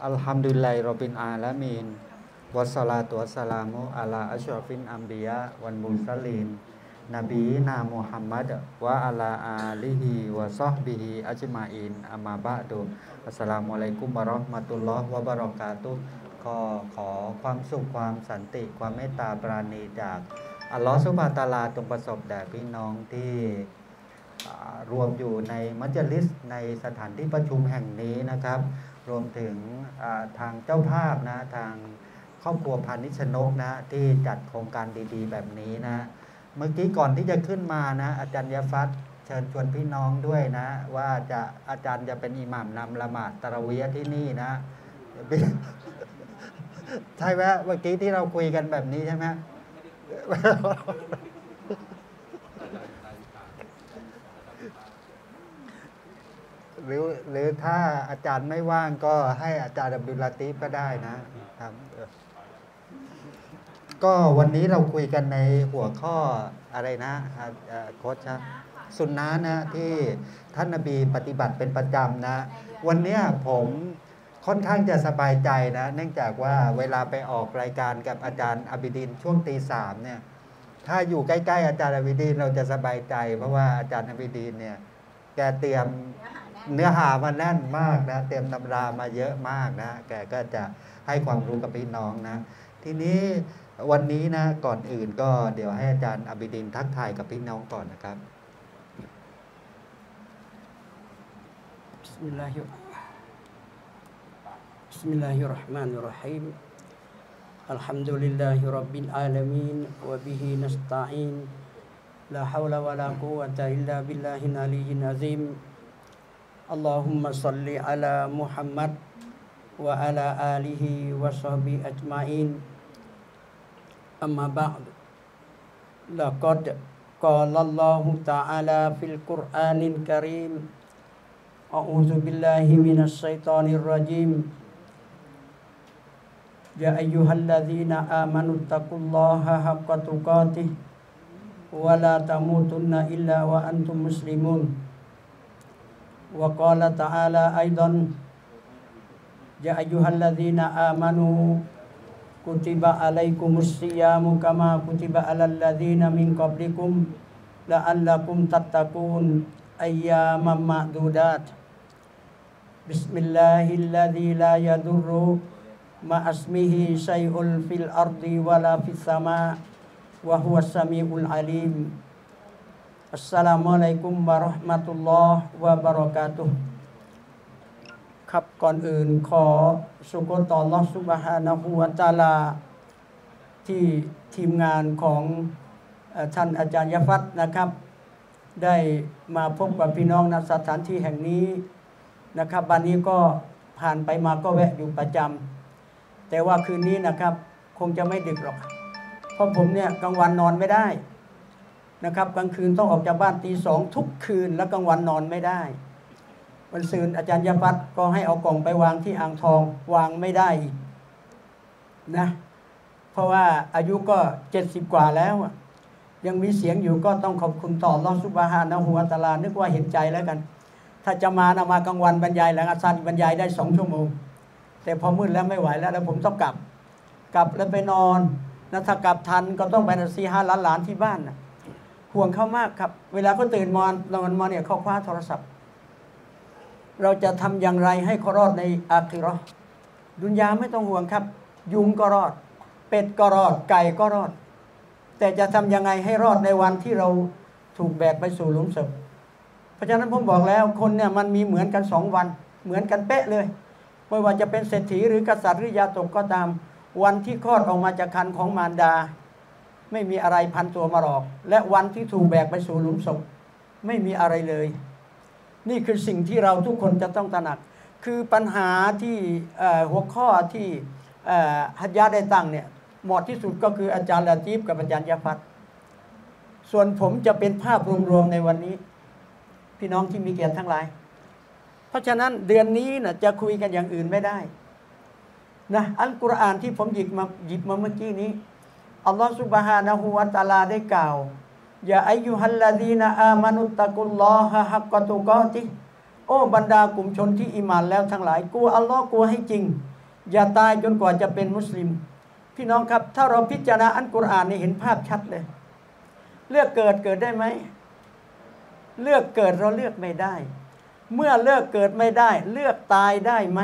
อัลฮัมดุลิลลาฮิร็อบบิลอาลามีนวัสสลาตุวัสสลามุอะลาอัชรอฟิลอัมบิยะวัลมุรสลีนนบีนามุฮัมมัดวะอะลาอาลิฮิวะซอฮบิฮิอัจมาอินอัมมาบะดุอัสสลามุอะลัยกุมวะเราะห์มะตุลลอฮ์วะบะเราะกาตุฮ์ก็ขอความสุขความสันติความเมตตาปราณีจากอัลลอฮฺซุบฮานะฮูวะตะอาลาจงประสบแด่พี่น้องที่รวมอยู่ในมัจลิสในสถานที่ประชุมแห่งนี้นะครับรวมถึงทางเจ้าภาพนะทางครอบครัวพานิชนกนะที่จัดโครงการดีๆแบบนี้นะเมื่อกี้ก่อนที่จะขึ้นมานะอาจารย์ยะฟัตเชิญชวนพี่น้องด้วยนะว่าอาจารย์จะเป็นอิหม่ามนำละหมาดตะเราะวีห์ที่นี่นะใช่ไหมเมื่อกี้ที่เราคุยกันแบบนี้ใช่ไหมหรือถ้าอาจารย์ไม่ว่างก็ให้อาจารย์อับดุลลาตีฟก็ได้นะครับก็วันนี้เราคุยกันในหัวข้ออะไรนะโค้ชสุนนะนะที่ท่านนบีปฏิบัติเป็นประจำนะวันนี้ผมค่อนข้างจะสบายใจนะเนื่องจากว่าเวลาไปออกรายการกับอาจารย์อับิดินช่วงตี 3เนี่ยถ้าอยู่ใกล้ๆอาจารย์อับิดินเราจะสบายใจเพราะว่าอาจารย์อับิดินเนี่ยแกเตรียมเนื้อหามาแน่นมากนะเตรียมตำรามาเยอะมากนะแกก็จะให้ความรู้กับพี่น้องนะทีนี้วันนี้นะก่อนอื่นก็เดี๋ยวให้อาจารย์อับิดินทักทายกับพี่น้องก่อนนะครับ Bismillahirrahmanirrahim Alhamdulillahirabbil alamin wa bihi nasta'in la haula wa la quwwata illa billahil aliyyil azim Allahumma shalli ala Muhammad wa ala alihi wa sahbihi ajma'in amma ba'd laqad qala Allahu ta'ala fil Qur'anil Karim A'udzu billahi minasy syaithanir rajim Ya ayyuhalladzina amanu taqullaha haqqa tuqatih wa la tamutunna illa wa antum muslimun wa qala ta'ala aidan Ya ayyuhalladzina amanu kutiba alaikumus siyamu kama kutiba alal ladzina min qablikum la'allakum tattaqun ayyaman ma'dudat Bismillahilladzi la yadurru ma'asmihi syai'un fil ardi wala fis sama' wa huwas samiul alim Assalamualaikum warahmatullahi wabarakatuhครับก่อนอื่นขอสุกรต่ออัลเลาะห์ซุบฮานะฮูวะตะอาลาที่ทีมงานของท่านอาจารย์ยะฟัตนะครับได้มาพบกับพี่น้องณสถานที่แห่งนี้นะครับวันนี้ก็ผ่านไปมาก็แวะอยู่ประจำแต่ว่าคืนนี้นะครับคงจะไม่ดึกหรอกเพราะผมเนี่ยกลางวันนอนไม่ได้นะครับกลางคืนต้องออกจากบ้านตี 2ทุกคืนแล้วกลางวันนอนไม่ได้วันศุกร์อาจารย์ยะฟัตก็ให้เอากล่องไปวางที่อ่างทองวางไม่ได้อีกนะเพราะว่าอายุก็70กว่าแล้วยังมีเสียงอยู่ก็ต้องขอบคุณต่ออัลเลาะห์ซุบฮานะฮูวะตะอาลานึกว่าเห็นใจแล้วกันถ้าจะมามากลางวันบรรยายหลังอัสรบรรยายได้2ชั่วโมงแต่พอมืดแล้วไม่ไหวแล้วผมต้องกลับแล้วไปนอนนะถ้ากลับทันก็ต้องไป4-5 หลานที่บ้านนะห่วงเขามากครับเวลาเขาตื่นนอนมาเนี่ยเขาคว้าโทรศัพท์เราจะทำอย่างไรให้เขารอดในอาคิเราะห์ดุนยาไม่ต้องห่วงครับยุงก็รอดเป็ดก็รอดไก่ก็รอดแต่จะทำยังไงให้รอดในวันที่เราถูกแบกไปสู่หลุมศพเพราะฉะนั้นผมบอกแล้วคนเนี่ยมันมีเหมือนกัน2วันเหมือนกันเป๊ะเลยไม่ว่าจะเป็นเศรษฐีหรือกษัตริย์หรือยาตกก็ตามวันที่คลอดออกมาจากครรภ์ของมารดาไม่มีอะไรพันตัวมาหรอกและวันที่ถูกแบกไปสู่หลุมศพไม่มีอะไรเลยนี่คือสิ่งที่เราทุกคนจะต้องตระหนักคือปัญหาที่หัวข้อที่ฮัจญะได้ตั้งเนี่ยเหมาะที่สุดก็คืออาจารย์ลาตีฟกับอาจารย์ยะฟัตส่วนผมจะเป็นภาพรวมๆในวันนี้พี่น้องที่มีเกียรติทั้งหลายเพราะฉะนั้นเดือนนี้นะจะคุยกันอย่างอื่นไม่ได้นะอัลกุรอานที่ผมหยิบมาเมื่อกี้นี้อัลลอฮฺซุบฮานะฮูวะตะอาลาได้กล่าวยาอัยยูฮัลลซีนาอามานุตตะกุลลอฮะฮักกะตุกอติโอ้บรรดากลุ่มชนที่อีหม่านแล้วทั้งหลายกลัวอัลลอฮ์กลัวให้จริงอย่าตายจนกว่าจะเป็นมุสลิมพี่น้องครับถ้าเราพิจารณาอัลกุรอานนี่เห็นภาพชัดเลยเลือกเกิดได้ไหมเลือกเกิดเราเลือกไม่ได้เมื่อเลือกเกิดไม่ได้เลือกตายได้ไหม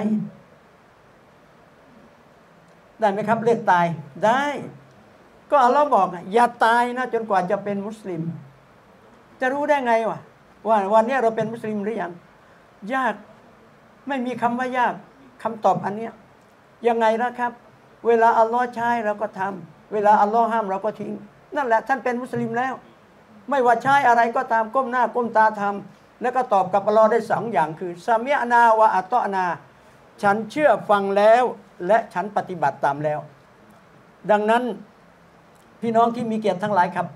ได้ไหมครับเลือกตายได้ก็อัลลอฮ์บอกอย่าตายนะจนกว่าจะเป็นมุสลิมจะรู้ได้ไงวะว่าวันนี้เราเป็นมุสลิมหรือยังยากไม่มีคำว่ายากคำตอบอันเนี้ยยังไงนะครับเวลาอัลลอฮ์ใช้เราก็ทำเวลาอัลลอฮ์ห้ามเราก็ทิ้งนั่นแหละท่านเป็นมุสลิมแล้วไม่ว่าใช้อะไรก็ตามก้มหน้าก้มตาทำแล้วก็ตอบกับอัลลอฮ์ได้สองอย่างคือซามิอะนาวะอัตอนาฉันเชื่อฟังแล้วและฉันปฏิบัติตามแล้วดังนั้นพี่น้องที่มีเกียรติทั้งหลายครับ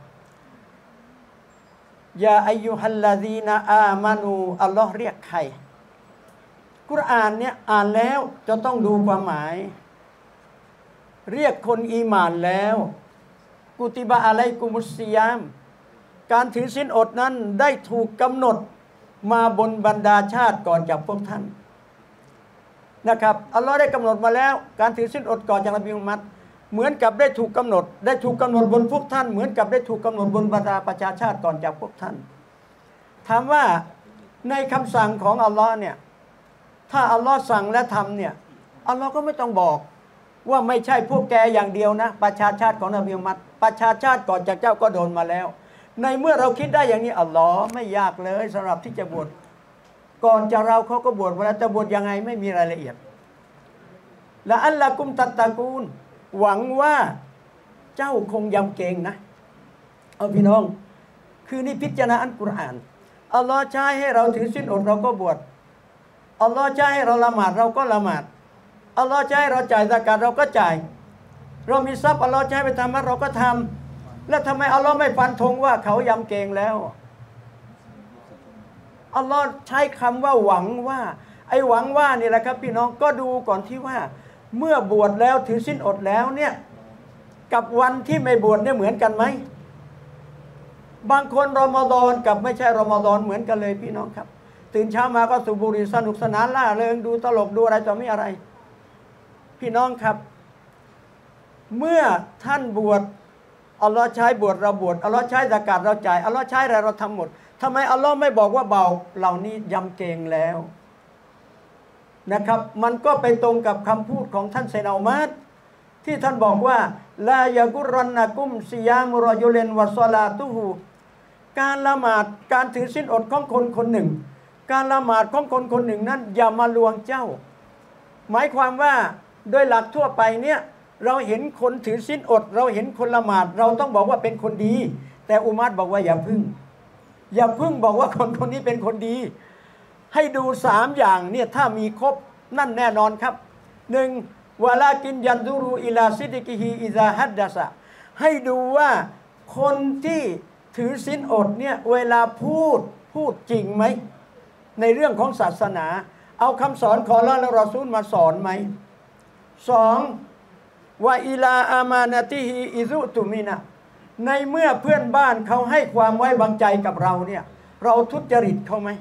ยาอายุฮัลลาซีนาอามานูอัลลอฮ์เรียกใครกุรอานเนี่ยอ่านแล้วจะต้องดูความหมายเรียกคนอีหม่านแล้วกุติบะอะลัยกุมุสซิยามการถือศีลอดนั้นได้ถูกกำหนดมาบนบรรดาชาติก่อนจากพวกท่านนะครับอัลลอฮ์ได้กำหนดมาแล้วการถือศีลอดก่อนจากนบีมุฮัมมัดเหมือนกับได้ถูกกำหนดบนพวกท่านเหมือนกับได้ถูกกำหนดบนบรรดาประชาชาติก่อนจากพวกท่านถามว่าในคำสั่งของอัลลอฮ์เนี่ยถ้าอัลลอฮ์สั่งและทำเนี่ยอัลลอฮ์ก็ไม่ต้องบอกว่าไม่ใช่พวกแกอย่างเดียวนะประชาชาติของนบีมุฮัมมัดประชาชาติก่อนจากเจ้าก็โดนมาแล้วในเมื่อเราคิดได้อย่างนี้อัลลอฮ์ไม่ยากเลยสำหรับที่จะบวชก่อนจะเราเขาก็บวชมาแล้วจะบวชยังไงไม่มีรายละเอียดและอัลละกุมตัตตะกูลหวังว่าเจ้าคงยำเกรงนะเอาพี่น้องคือนี่พิจารณาอัลกุรอานอัลลอฮ์ใช้ให้เราถือศีลอดเราก็บวชอัลลอฮ์ใช้ให้เราละหมาดเราก็ละหมาดอัลลอฮ์ใช้ให้เราจ่ายซะกาตเราก็จ่ายเรามีทรัพย์อัลลอฮ์ใช้ไปทำมันเราก็ทำแล้วทำไมอัลลอฮ์ไม่ฟันธงว่าเขายำเกรงแล้วอัลลอฮ์ใช้คำว่าหวังว่าไอ้หวังว่านี่แหละครับพี่น้องก็ดูก่อนที่ว่าเมื่อบวชแล้วถือศีลอดแล้วเนี่ยกับวันที่ไม่บวชเนี่ยเหมือนกันไหมบางคนรอมฎอนกับไม่ใช่รอมฎอนเหมือนกันเลยพี่น้องครับตื่นเช้ามาก็สูบบุหรี่สนุกสนานล่าเริงดูตลกดูอะไรต่อไม่อะไรพี่น้องครับเมื่อท่านบวชอัลลอฮ์ใช้บวชเราบวชอัลลอฮ์ใช้ซะกาตเราจ่ายอัลลอฮ์ใช้อะไรเราทำหมดทำไมอัลลอฮ์ไม่บอกว่าเบาเหล่านี้ยำเกรงแล้วนะครับมันก็ไปตรงกับคำพูดของท่านไซนาอุมัรที่ท่านบอกว่าลายะกุรอนนะกุมซิยามุรอยุเลนวะซอลาตุฮูการละหมาดการถือศีลอดของคนคนหนึ่งการละหมาดของคนคนหนึ่งนั้นอย่ามาลวงเจ้าหมายความว่าโดยหลักทั่วไปเนี่ยเราเห็นคนถือศีลอดเราเห็นคนละหมาดเราต้องบอกว่าเป็นคนดีแต่อุมัรบอกว่าอย่าพึ่งบอกว่าคนคนนี้เป็นคนดีให้ดู3อย่างเนี่ยถ้ามีครบนั่นแน่นอนครับ1วะลากินยันดูรูอิลาซิดิกิฮีอิซาฮัดดะซะให้ดูว่าคนที่ถือศีลอดเนี่ยเวลาพูดจริงไหมในเรื่องของศาสนาเอาคำสอนของอัลเลาะห์และรอซูลมาสอนไหม2วะอิลาอามานะติฮีอิซุตุมินะในเมื่อเพื่อนบ้านเขาให้ความไว้วางใจกับเราเนี่ยเราทุจริตเขาไหม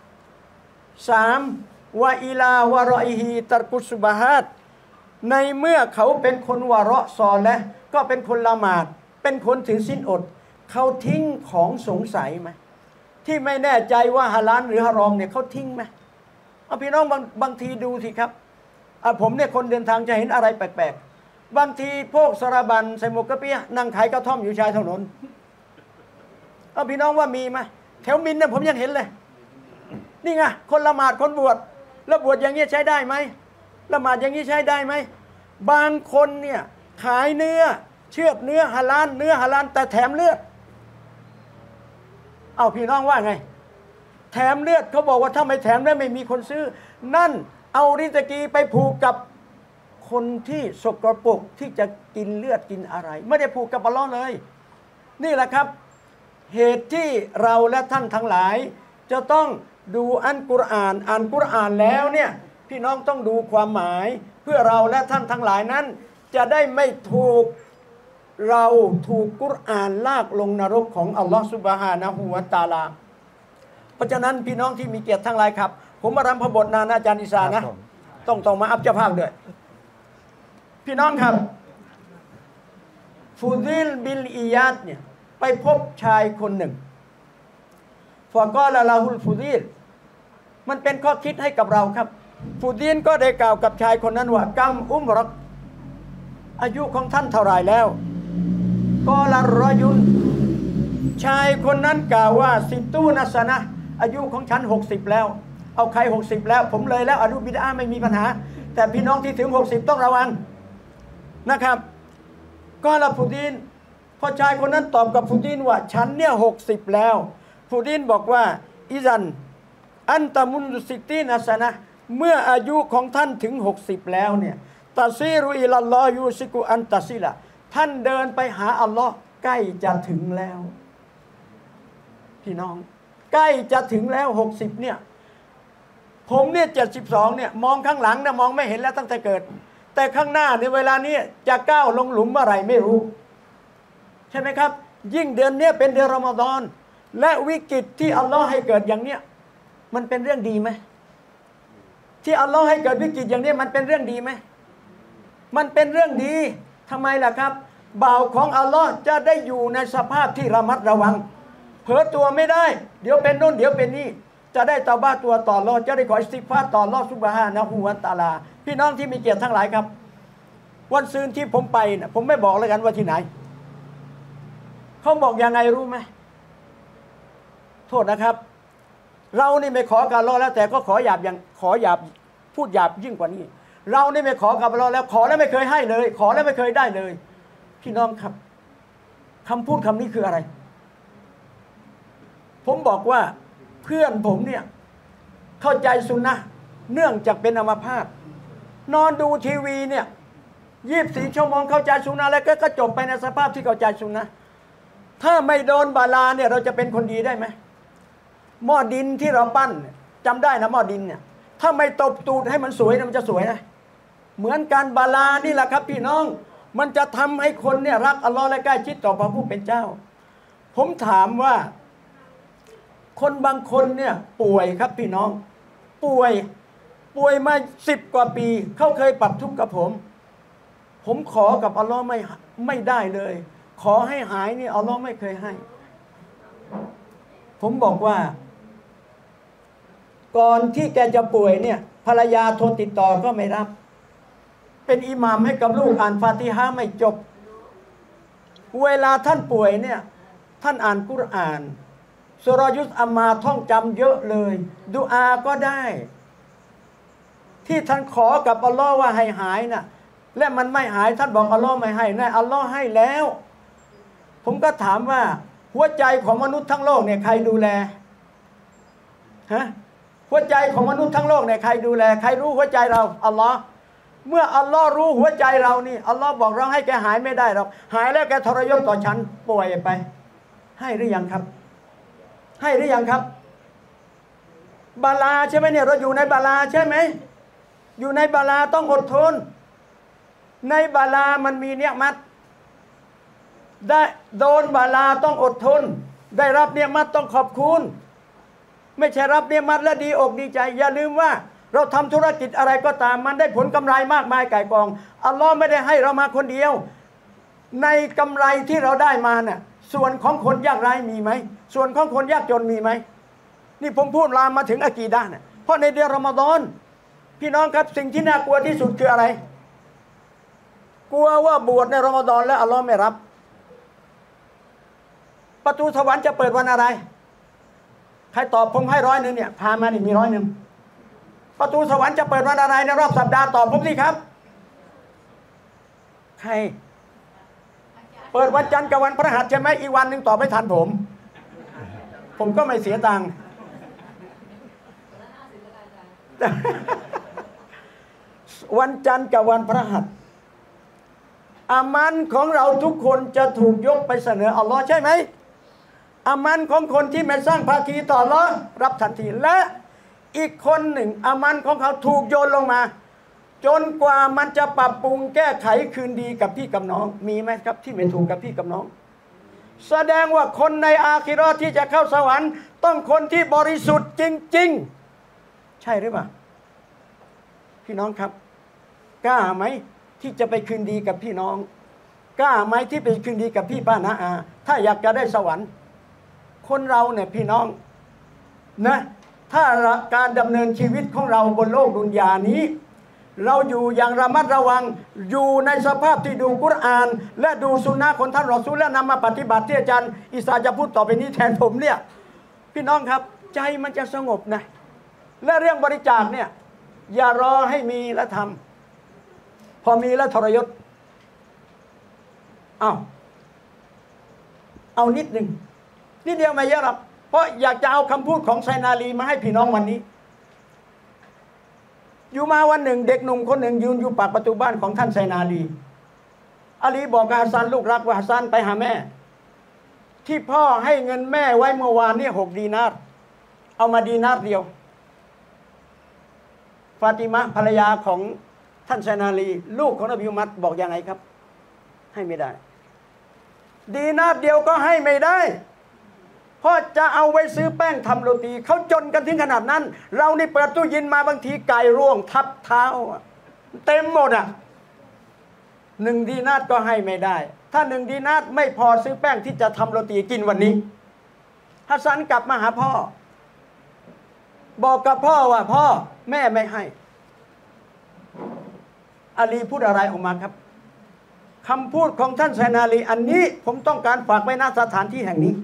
3วะอิลาวะรออิฮีตัรกุสบะฮัตในเมื่อเขาเป็นคนวะเราะซอและก็เป็นคนละหมาดเป็นคนถือศีลอดเขาทิ้งของสงสัยไหมที่ไม่แน่ใจว่าฮาลาลหรือฮารอมเนี่ยเขาทิ้งไหมเอาพี่น้องบางทีดูสิครับผมเนี่ยคนเดินทางจะเห็นอะไรแปลกๆบางทีพวกสระบันใส่หมวกกระเปียนั่งขายกระท่อมอยู่ชายถนนเอาพี่น้องว่ามีไหมแถวมินเนี่ยผมยังเห็นเลยนี่ไงคนละหมาดคนบวชแล้วบวชอย่างนี้ใช้ได้ไหมละหมาดอย่างนี้ใช้ได้ไหมบางคนเนี่ยขายเนื้อเชือดเนื้อฮาลาลแต่แถมเลือดเอาพี่น้องว่าไงแถมเลือดเขาบอกว่าถ้าไม่แถมเลือดไม่มีคนซื้อนั่นเอาริสกีไปผูกกับคนที่สกปรกที่จะกินเลือดกินอะไรไม่ได้ผูกกับอัลเลาะห์เลยนี่แหละครับเหตุที่เราและท่านทั้งหลายจะต้องดูอัลกุรอานอ่านกุรอานแล้วเนี่ยพี่น้องต้องดูความหมายเพื่อเราและท่านทั้งหลายนั้นจะได้ไม่ถูกกุรอานลากลงนรกของอัลลอฮฺซุบฮานะฮูวะตะอาลาเพราะฉะนั้นพี่น้องที่มีเกียรติทั้งหลายครับผมมารำพบทนานอาจารย์อิสานะต้องมาอัพเจ้าภาพด้วยพี่น้องครับฟูดิลบิลอียาดเนี่ยไปพบชายคนหนึ่งฟะกอลาลาฮุลฟูดิลมันเป็นข้อคิดให้กับเราครับฟูดิลก็ได้กล่าวกับชายคนนั้นว่ากัมอุมรักอายุของท่านเท่าไรแล้วกอลารอยุนชายคนนั้นกล่าวว่าสิตูนัสนะอายุของฉัน60แล้วเอาใคร60แล้วผมเลยแล้วอายุบิดาไม่มีปัญหาแต่พี่น้องที่ถึง60ต้องระวังนะครับก็ละฟูดินพอชายคนนั้นตอบกับฟูดินว่าฉันเนี่ย60แล้วฟูดินบอกว่าอิซันอันตะมุนสิตีนัสนะเมื่ออายุของท่านถึง60แล้วเนี่ยตาซีรุอิลัลลอฮยูซิกุอันตาซิละท่านเดินไปหาอัลลอฮ์ใกล้จะถึงแล้วพี่น้องใกล้จะถึงแล้ว60เนี่ยผมเนี่ย72เนี่ยมองข้างหลังนะมองไม่เห็นแล้วตั้งแต่เกิดแต่ข้างหน้าในเวลานี้จะก้าวลงหลุมเมื่อไหร่ไม่รู้ใช่ไหมครับยิ่งเดือนนี้เป็นเดือนรอมฎอนและวิกฤตที่อัลลอฮ์ให้เกิดอย่างเนี้ยมันเป็นเรื่องดีไหมที่อัลลอฮ์ให้เกิดวิกฤตอย่างนี้มันเป็นเรื่องดีไหมมันเป็นเรื่องดีทำไมล่ะครับบ่าวของอัลลอฮ์จะได้อยู่ในสภาพที่ระมัดระวังเผลอตัวไม่ได้เดี๋ยวเป็นโน่นเดี๋ยวเป็นนี่จะได้ตอบ้าตัวต่ออัลลอฮ์จะได้ขออิสติฆฟารต่ออัลลอฮ์ซุบฮานะฮูวะตะอาลาพี่น้องที่มีเกียรติทั้งหลายครับวันซืนที่ผมไปนะผมไม่บอกแล้วกันว่าที่ไหนเขาบอกยังไงรู้ไหมโทษนะครับเรานี่ไม่ขอกับอัลลอฮ์แล้วแต่ก็ขอหยาบอย่างขอหยาบพูดหยาบยิ่งกว่านี้เรานี่ไม่ขอกับอัลลอฮ์แล้วขอแล้วไม่เคยให้เลยขอแล้วไม่เคยได้เลยพี่น้องครับคำพูดคำนี้คืออะไรผมบอกว่าเพื่อนผมเนี่ยเข้าใจซุนนะห์เนื่องจากเป็นอัมพาตนอนดูทีวีเนี่ย24 ชั่วโมงเข้าใจซุนนะห์แล้วก็จบไปในสภาพที่เข้าใจซุนนะห์ถ้าไม่โดนบาลาเนี่ยเราจะเป็นคนดีได้ไหมหม้อดินที่เราปั้นจำได้นะหม้อดินเนี่ยถ้าไม่ตบตูดให้มันสวยนะมันจะสวยนะเหมือนการบาลานี่แหละครับพี่น้องมันจะทำให้คนเนี่ยรักอัลลอฮ์และใกล้ชิดต่อพระผู้เป็นเจ้าผมถามว่าคนบางคนเนี่ยป่วยครับพี่น้องป่วยมา10 กว่าปีเขาเคยปรับทุกข์กับผมขอกับอัลลอฮ์ไม่ได้เลยขอให้หายนี่อัลลอฮ์ไม่เคยให้ผมบอกว่าก่อนที่แกจะป่วยเนี่ยภรรยาโทรติดต่อก็ไม่รับเป็นอิหม่ามให้กับลูกอ่านฟาติฮะห์ไม่จบเวลาท่านป่วยเนี่ยท่านอ่านกุรอานสุรยุสอัมมาท่องจำเยอะเลยดุอาก็ได้ที่ท่านขอกับอัลลอฮ์ว่าให้หายน่ะและมันไม่หายท่านบอกอัลลอฮ์ไม่ให้แน่อัลลอฮ์ให้แล้วผมก็ถามว่าหัวใจของมนุษย์ทั้งโลกเนี่ยใครดูแลฮะหัวใจของมนุษย์ทั้งโลกเนี่ยใครดูแลใครรู้หัวใจเราอัลลอฮ์เมื่ออัลลอฮ์รู้หัวใจเรานี่อัลลอฮ์บอกเราให้แกหายไม่ได้หรอกหายแล้วแกทรยศต่อฉันป่วยไปให้หรือยังครับให้หรือยังครับบาลาใช่ไหมเนี่ยเราอยู่ในบาลาใช่ไหมอยู่ในบาลาต้องอดทนในบาลามันมีเนียมัตได้โดนบาลาต้องอดทนได้รับเนียมัตต้องขอบคุณไม่ใช่รับเนียมัตและดีอกดีใจอย่าลืมว่าเราทำธุรกิจอะไรก็ตามมันได้ผลกำไรมากมายก่ายกองอัลลอฮ์ไม่ได้ให้เรามาคนเดียวในกำไรที่เราได้มาเนี่ยส่วนของคนยากไร้มีไหมส่วนของคนยากจนมีไหมนี่ผมพูดลามมาถึงอะกีดะห์เนี่ยเพราะในเดือนรอมฎอนพี่น้องครับสิ่งที่น่ากลัวที่สุดคืออะไรกลัวว่าบวชในรอมฎอนแล้วอัลลอฮ์ไม่รับประตูสวรรค์จะเปิดวันอะไรใครตอบผมให้100เนี่ยพามานี่มี100ประตูสวรรค์จะเปิดวันอะไรในรอบสัปดาห์ตอบผมสิครับใครเปิดวันจันทร์กับวันพฤหัสใช่ไหมอีกวันหนึ่งตอบไม่ทันผมก็ไม่เสียตังค์วันจันทร์กับวันพฤหัสอามันของเราทุกคนจะถูกยกไปเสนออัลลอฮ์ใช่ไหมอามันของคนที่ไม่สร้างภาคีต่ออัลลอฮ์รับทันทีและอีกคนหนึ่งอามันของเขาถูกโยนลงมาจนกว่ามันจะปรับปรุงแก้ไขคืนดีกับพี่กับน้องมีไหมครับที่ไม่ถูกกับพี่กับน้องแสดงว่าคนในอาคิเราะห์ที่จะเข้าสวรรค์ต้องคนที่บริสุทธิ์จริงๆใช่หรือเปล่าพี่น้องครับกล้าไหมที่จะไปคืนดีกับพี่น้องกล้าไหมที่ไปคืนดีกับพี่ป้าน้าอาถ้าอยากจะได้สวรรค์คนเราเนี่ยพี่น้องนะถ้าการดำเนินชีวิตของเราบนโลกดุนยานี้เราอยู่อย่างระมัดระวังอยู่ในสภาพที่ดูกุรอานและดูสุนนะของท่านรอซูลและนำมาปฏิบัติที่อาจารย์อิสาจะพูดต่อไปนี้แทนผมเนี่ยพี่น้องครับใจมันจะสงบนะและเรื่องบริจาคเนี่ยอย่ารอให้มีแล้วทำพอมีแล้วทรยศเอานิดหนึ่งนิดเดียวไม่เยอะหรอกเพราะอยากจะเอาคำพูดของไซนาลีมาให้พี่น้องวันนี้อยู่มาวันหนึ่งเด็กหนุ่มคนหนึ่งยืนอยู่ปากประตูบ้านของท่านไซนาลีอาลีบอกกับฮัสซันลูกรักว่าฮัสซันไปหาแม่ที่พ่อให้เงินแม่ไว้เมื่อวานนี่6 ดีนาร์เอามาดีนาร์เดียวฟาติมะภรรยาของท่านไซนาลีลูกของนบีมุฮัมมัดบอกยังไงครับให้ไม่ได้ดีนาร์เดียวก็ให้ไม่ได้เพราะจะเอาไว้ซื้อแป้งทำโรตีเขาจนกันถึงขนาดนั้นเรานี่เปิดตู้เย็นมาบางทีไก่ร่วงทับเท้าเต็มหมด1 ดีนาร์ก็ให้ไม่ได้ถ้า1 ดีนาร์ไม่พอซื้อแป้งที่จะทำโรตีกินวันนี้ฮัสซันกลับมาหาพ่อบอกกับพ่อว่าพ่อแม่ไม่ให้อาลีพูดอะไรออกมาครับคำพูดของท่านไซนาลีอันนี้ผมต้องการฝากไว้ณสถานที่แห่งนี้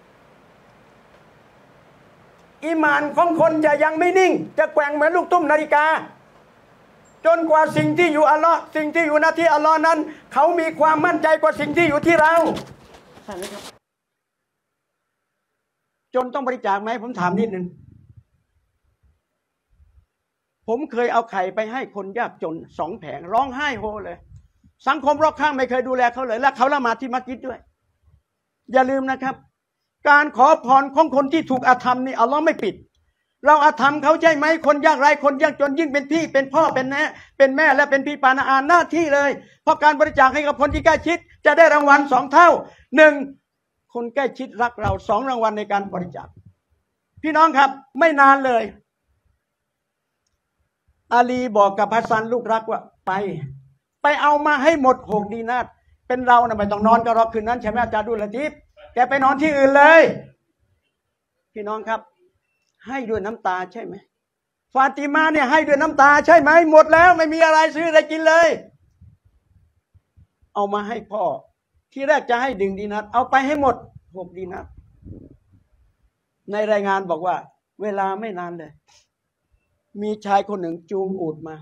อีหม่านของคนจะยังไม่นิ่งจะแกว่งเหมือนลูกตุ้มนาฬิกาจนกว่าสิ่งที่อยู่อัลลอฮ์สิ่งที่อยู่หน้าที่อัลลอฮ์นั้นเขามีความมั่นใจกว่าสิ่งที่อยู่ที่เราใช่ไหมครับจนต้องบริจาคไหมผมถามนิดนึงผมเคยเอาไข่ไปให้คนยากจน2 แผงร้องไห้โฮเลยสังคมรอบข้างไม่เคยดูแลเขาเลยและเขาละหมาดที่มัสยิดด้วยอย่าลืมนะครับการขอพรของคนที่ถูกอาธรรมนี่อัลลอฮ์ไม่ปิดเราอาธรรมเขาใช่ไหมคนยากไร้คนยากจนยิ่งเป็นพี่เป็นพ่อเป็นแม่และเป็นพี่ปานาอาหน้าที่เลยเพราะการบริจาคให้กับคนที่ใกล้ชิดจะได้รางวัล2 เท่า1คนใกล้ชิดรักเรา2 รางวัลในการบริจาคพี่น้องครับไม่นานเลยอาลีบอกกับฮัสซันลูกรักว่าไปเอามาให้หมด6 ดีนาร์เป็นเรานะไม่ต้องนอนก็รอคืนนั้นใช่ไหมอาจารย์ดุลละทิฟแกไปนอนที่อื่นเลยพี่น้องครับให้ด้วยน้ำตาใช่ไหมฟาติมาเนี่ยให้ด้วยน้ำตาใช่ไหมหมดแล้วไม่มีอะไรซื้ออะไรกินเลยเอามาให้พ่อที่แรกจะให้1 ดีนาร์เอาไปให้หมด6 ดีนาร์ในรายงานบอกว่าเวลาไม่นานเลยมีชายคนหนึ่งจูงอูฐมา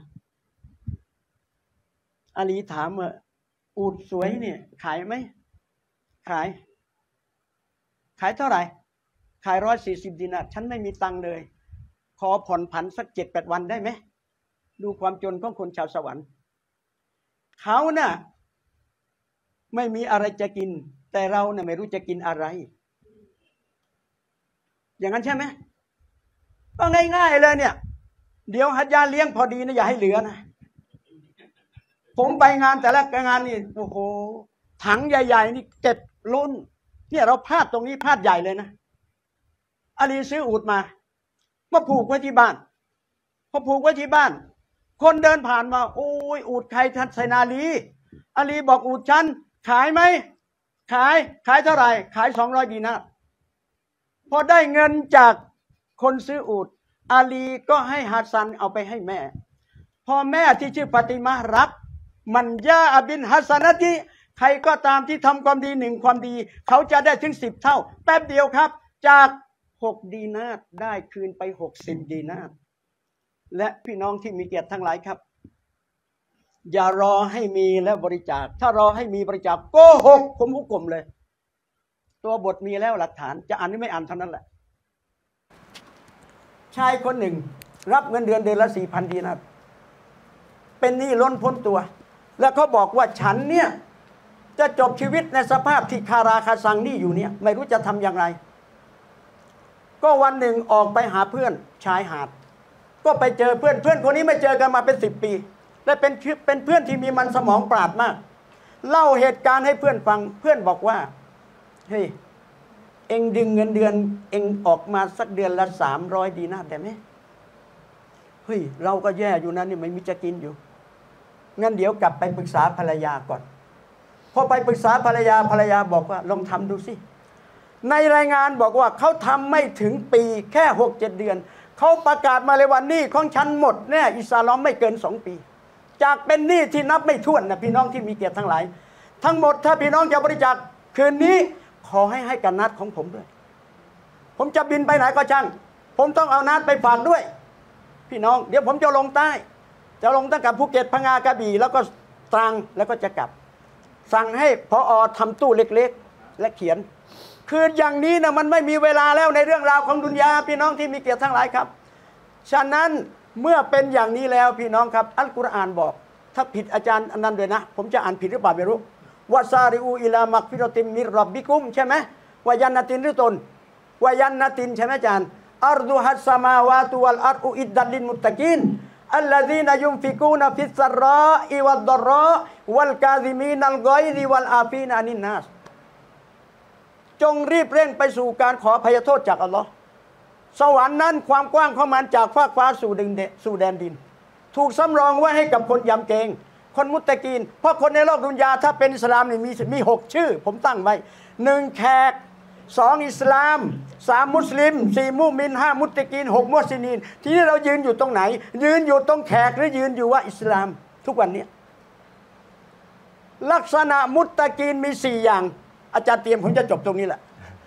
อาลีถามว่าอูฐสวยเนี่ยขายไหมขายเท่าไหร่ขาย140 ดีนาร์ฉันไม่มีตังค์เลยขอผ่อนผันสัก7-8 วันได้ไหมดูความจนของคนชาวสวรรค์เขาน่ะไม่มีอะไรจะกินแต่เราน่ะไม่รู้จะกินอะไรอย่างนั้นใช่ไหมก็ง่ายๆเลยเนี่ยเดี๋ยวฮัจญาเลี้ยงพอดีนะอย่าให้เหลือนะผมไปงานแต่ละงานนี่โอ้โหถังใหญ่ๆนี่เก็บล้นเนี่ยเราพลาดตรงนี้พลาดใหญ่เลยนะอาลีซื้ออูฐมาผูกไว้ที่บ้านพอผูกไว้ที่บ้านคนเดินผ่านมาโอ้ยอูฐใครท่านไซนาลีอาลีบอกอูฐฉันขายไหมขายเท่าไหร่ขาย200 ดีนาร์พอได้เงินจากคนซื้ออูฐอาลีก็ให้ฮัสซันเอาไปให้แม่พอแม่ที่ชื่อฟาติมารับมันยาบินฮัสซันติใครก็ตามที่ทำความดี1 ความดีเขาจะได้ถึง10 เท่าแป๊บเดียวครับจาก6 ดีนาร์ได้คืนไป60 ดีนาร์และพี่น้องที่มีเกียรติทั้งหลายครับอย่ารอให้มีแล้วบริจาคถ้ารอให้มีบริจาคโกหกผมหุกกลมเลยตัวบทมีแล้วหลักฐานจะอ่านหรือไม่อ่านเท่านั้นแหละชายคนหนึ่งรับเงินเดือนละ 4,000 ดีนาร์เป็นหนี้ล้นพ้นตัวแล้วเขาบอกว่าฉันเนี่ยจะจบชีวิตในสภาพที่คาราคาซังนี่อยู่เนี่ยไม่รู้จะทำอย่างไรก็วันหนึ่งออกไปหาเพื่อนชายหาดก็ไปเจอเพื่อนคนนี้ไม่เจอกันมาเป็น10 ปีและเป็นเพื่อนที่มีมันสมองปราดมากเล่าเหตุการณ์ให้เพื่อนฟังเพื่อนบอกว่าเฮ้ยเองดึงเงินเดือนเองออกมาสักเดือนละ300 ดีนาร์ได้ไหมเฮ้ยเราก็แย่อยู่นะนี่ไม่มีจะกินอยู่งั้นเดี๋ยวกลับไปปรึกษาภรรยาก่อนพอไปปรึกษาภรรยาบอกว่าลองทำดูสิในรายงานบอกว่าเขาทำไม่ถึงปีแค่ 6-7 เดือนเขาประกาศมาเลยว่าหนี้ของฉันหมดแน่อิสลามไม่เกิน2 ปีจากเป็นหนี้ที่นับไม่ถ้วนนะพี่น้องที่มีเกียรติทั้งหลายทั้งหมดถ้าพี่น้องจะบริจาคคืนนี้ขอให้กันนัดของผมด้วยผมจะบินไปไหนก็ช่างผมต้องเอานัดไปฝากด้วยพี่น้องเดี๋ยวผมจะลงใต้จะลงตั้งแต่ภูเก็ตพังงากระบี่แล้วก็ตรังแล้วก็จะกลับสั่งให้พอทำตู้เล็กๆและเขียนคืออย่างนี้นะมันไม่มีเวลาแล้วในเรื่องราวของดุนยาพี่น้องที่มีเกียรติทั้งหลายครับฉะนั้นเมื่อเป็นอย่างนี้แล้วพี่น้องครับอัลกุรอานบอกถ้าผิดอาจารย์อันนั้นด้วยนะผมจะอ่านผิดหรือเปล่าไม่รู้วะซาริอูอิลามักฟิรติมมิรร็อบบิกุมใช่ไหมวายันนาตินหรือตนวายันนาตินใช่ไหมอาจารย์อัรดุฮัสสามาวาตุวัลอัรอุอิดดัลลินมุตตะกีนอัลลซีนยุมฟิกูนฟิสซารออิวัดดรอวัลกาซิมีนัลกอยซิวัลอาฟีนอานินนัสจงรีบเร่งไปสู่การขออภัยโทษจากอัลลอฮ์สวรรค์นั้นความกว้างของมันจากฟากฟ้าสู่แดนดินถูกสำรองไว้ให้กับคนยำเกรงคนมุตตะกีนเพราะคนในโลกดุนยาถ้าเป็นอิสลามนี่มี6 ชื่อผมตั้งไว้1แขก2อิสลาม3มุสลิม4มุมิน5มุตตะกีน6มุสลิมทีนี้เรายืนอยู่ตรงไหนยืนอยู่ตรงแขกหรือยืนอยู่ว่าอิสลามทุกวันนี้ลักษณะมุตตะกีนมี4อย่างอาจารย์เตรียมผมจะจบตรงนี้แหละ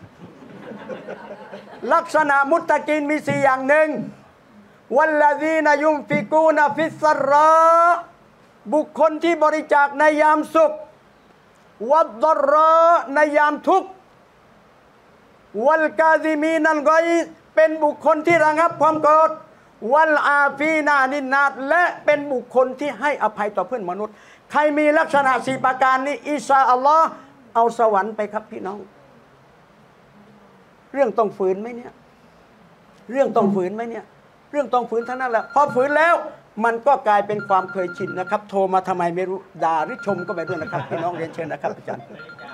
ลักษณะมุตตะกีนมี4อย่างหนึ่งวัลลซีนยุมฟิกูนฟิสซารอบุคคลที่บริจาคในยามสุขวัดดรอในยามทุกข์วัลกาซิมีนัลกอยเป็นบุคคลที่ระงับความโกรธวัลอาฟีนานินนาตและเป็นบุคคลที่ให้อภัยต่อเพื่อนมนุษย์ใครมีลักษณะ4ประการนี้อินชาอัลลอฮ์เอาสวรรค์ไปครับพี่น้องเรื่องต้องฝืนไหมเนี่ยเรื่องต้องฝืนไหมเนี่ยเรื่องต้องฝืนเท่านั้นแหละพอฝืนแล้วมันก็กลายเป็นความเคยชินนะครับโทรมาทำไมไม่รู้ด่าหรือชมก็ไม่รู้นะครับพี่น้องเรียนเชิญนะครับอาจารย์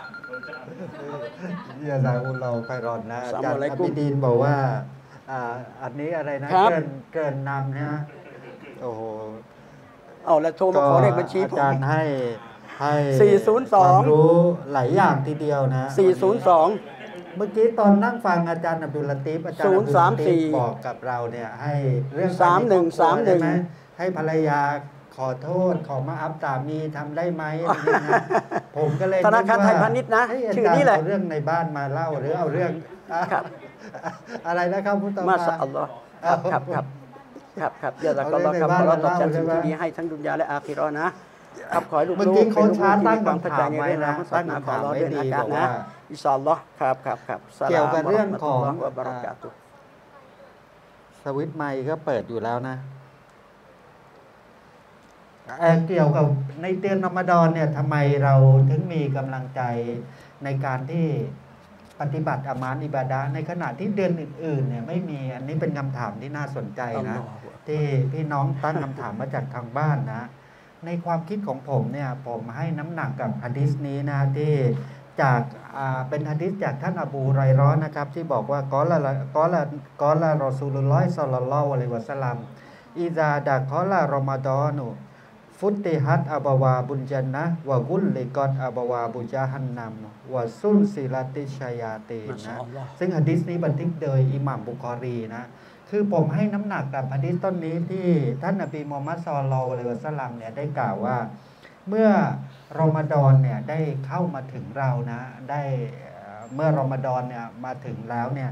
ยาซาอุลลอฮ์ไครอนนะอาจารย์อับดีนบอกว่าอันนี้อะไรนะเกินนำนะโอ้โหเอาแล้วโทรมาขอเลขบัญชีอาจารย์ให้ 402 ความรู้หลายอย่างทีเดียวนะ 402 เมื่อกี้ตอนนั่งฟังอาจารย์อับดุลลาตีฟอาจารย์อับดุลลาตีฟบอกกับเราเนี่ยให้เรื่อง3131ให้ภรรยาขอโทษขอมาอัพสามีทำได้ไหมอะไรอย่างนี้นะผมก็เลยธนาคารไทยพาณิชย์นะชื่อนี้แหละเอาเรื่องในบ้านมาเล่าหรือเอาเรื่องอะไรนะครับพุทธมาชาอัลลอฮ์ครับอย่าตะกอนครับขอรับตอบแทนสิ่งที่ดีให้ทั้งดุนยาและอาคิเราะห์นะครับขอให้ลูกๆเป็นลูกๆที่มีความเข้าใจในเรื่องราวของศาสนาของอัลเลาะห์ด้วยนะครับนะอินชาอัลลอฮ์ครับเกี่ยวกับเรื่องของสวิตช์ไมค์ก็เปิดอยู่แล้วนะเกี่ยวกับในเดือนรอมฎอนเนี่ยทำไมเราถึงมีกำลังใจในการที่ปฏิบัติอามาลอิบาดะห์ในขณะที่เดือนอื่นๆเนี่ยไม่มีอันนี้เป็นคำถามที่น่าสนใจนะที่พี่น้องตั้งคำถามมาจากทางบ้านนะในความคิดของผมเนี่ยผมให้น้ำหนักกับหะดีษนี้นะที่จากเป็นหะดีษจากท่านอบูฮุรอยเราะห์นะครับที่บอกว่ากอลารอซูลุลลอฮิศ็อลลัลลอฮุอะลัยฮิวะซัลลัมอิซาดะกอลารอมฎอนุฟุติฮัตอับวาบุญจันนะวะกุลลิกอตอับวาบุญจาฮันนัมวะซุลซิลาติชัยาตีนะซึ่งหะดีษนี้บันทึกโดยอิหม่ามบุคอรีนะคือผมให้น้ำหนักกับหะดีษต้นนี้ที่ท่านนบีมูฮัมมัด ศ็อลลัลลอฮุอะลัยฮิวะซัลลัมเนี่ยได้กล่าวว่าเมื่อรอมฎอนเนี่ยได้เข้ามาถึงเรานะได้เมื่อรอมฎอนเนี่ยมาถึงแล้วเนี่ย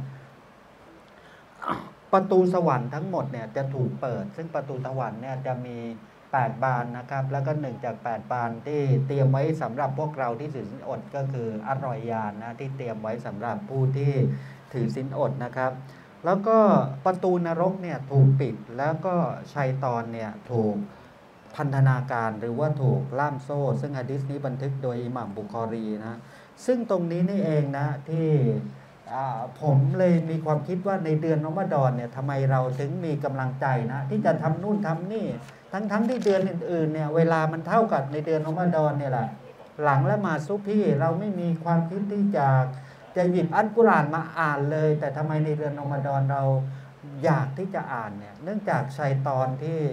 ประตูสวรรค์ทั้งหมดเนี่ยจะถูกเปิดซึ่งประตูสวรรค์เนี่ยจะมี8 บานนะครับแล้วก็1จาก8 บานที่เตรียมไว้สำหรับพวกเราที่ถือศีลอดก็คืออร่อยยานนะที่เตรียมไว้สำหรับผู้ที่ถือศีลอดนะครับแล้วก็ประตูนรกเนี่ยถูกปิดแล้วก็ชัยฏอนเนี่ยถูกพันธนาการหรือว่าถูกล่ามโซ่ซึ่งหะดีษนี้บันทึกโดยอิหม่ามบุคอรีนะซึ่งตรงนี้นี่เองนะที่ผมเลยมีความคิดว่าในเดือนรอมฎอนเนี่ยทำไมเราถึงมีกำลังใจนะที่จะทำนู่นทำนี่ทั้งที่เดือนอื่นๆเนี่ยเวลามันเท่ากับในเดือนรอมฎอนเนี่ยแหละหลังละหมาดซุบฮีเราไม่มีความคิดที่จะหยิบอัลกุรอานมาอ่านเลยแต่ทำไมในเดือนรอมฎอนเราอยากที่จะอ่านเนี่ยเนื่องจากชัยฏอนที่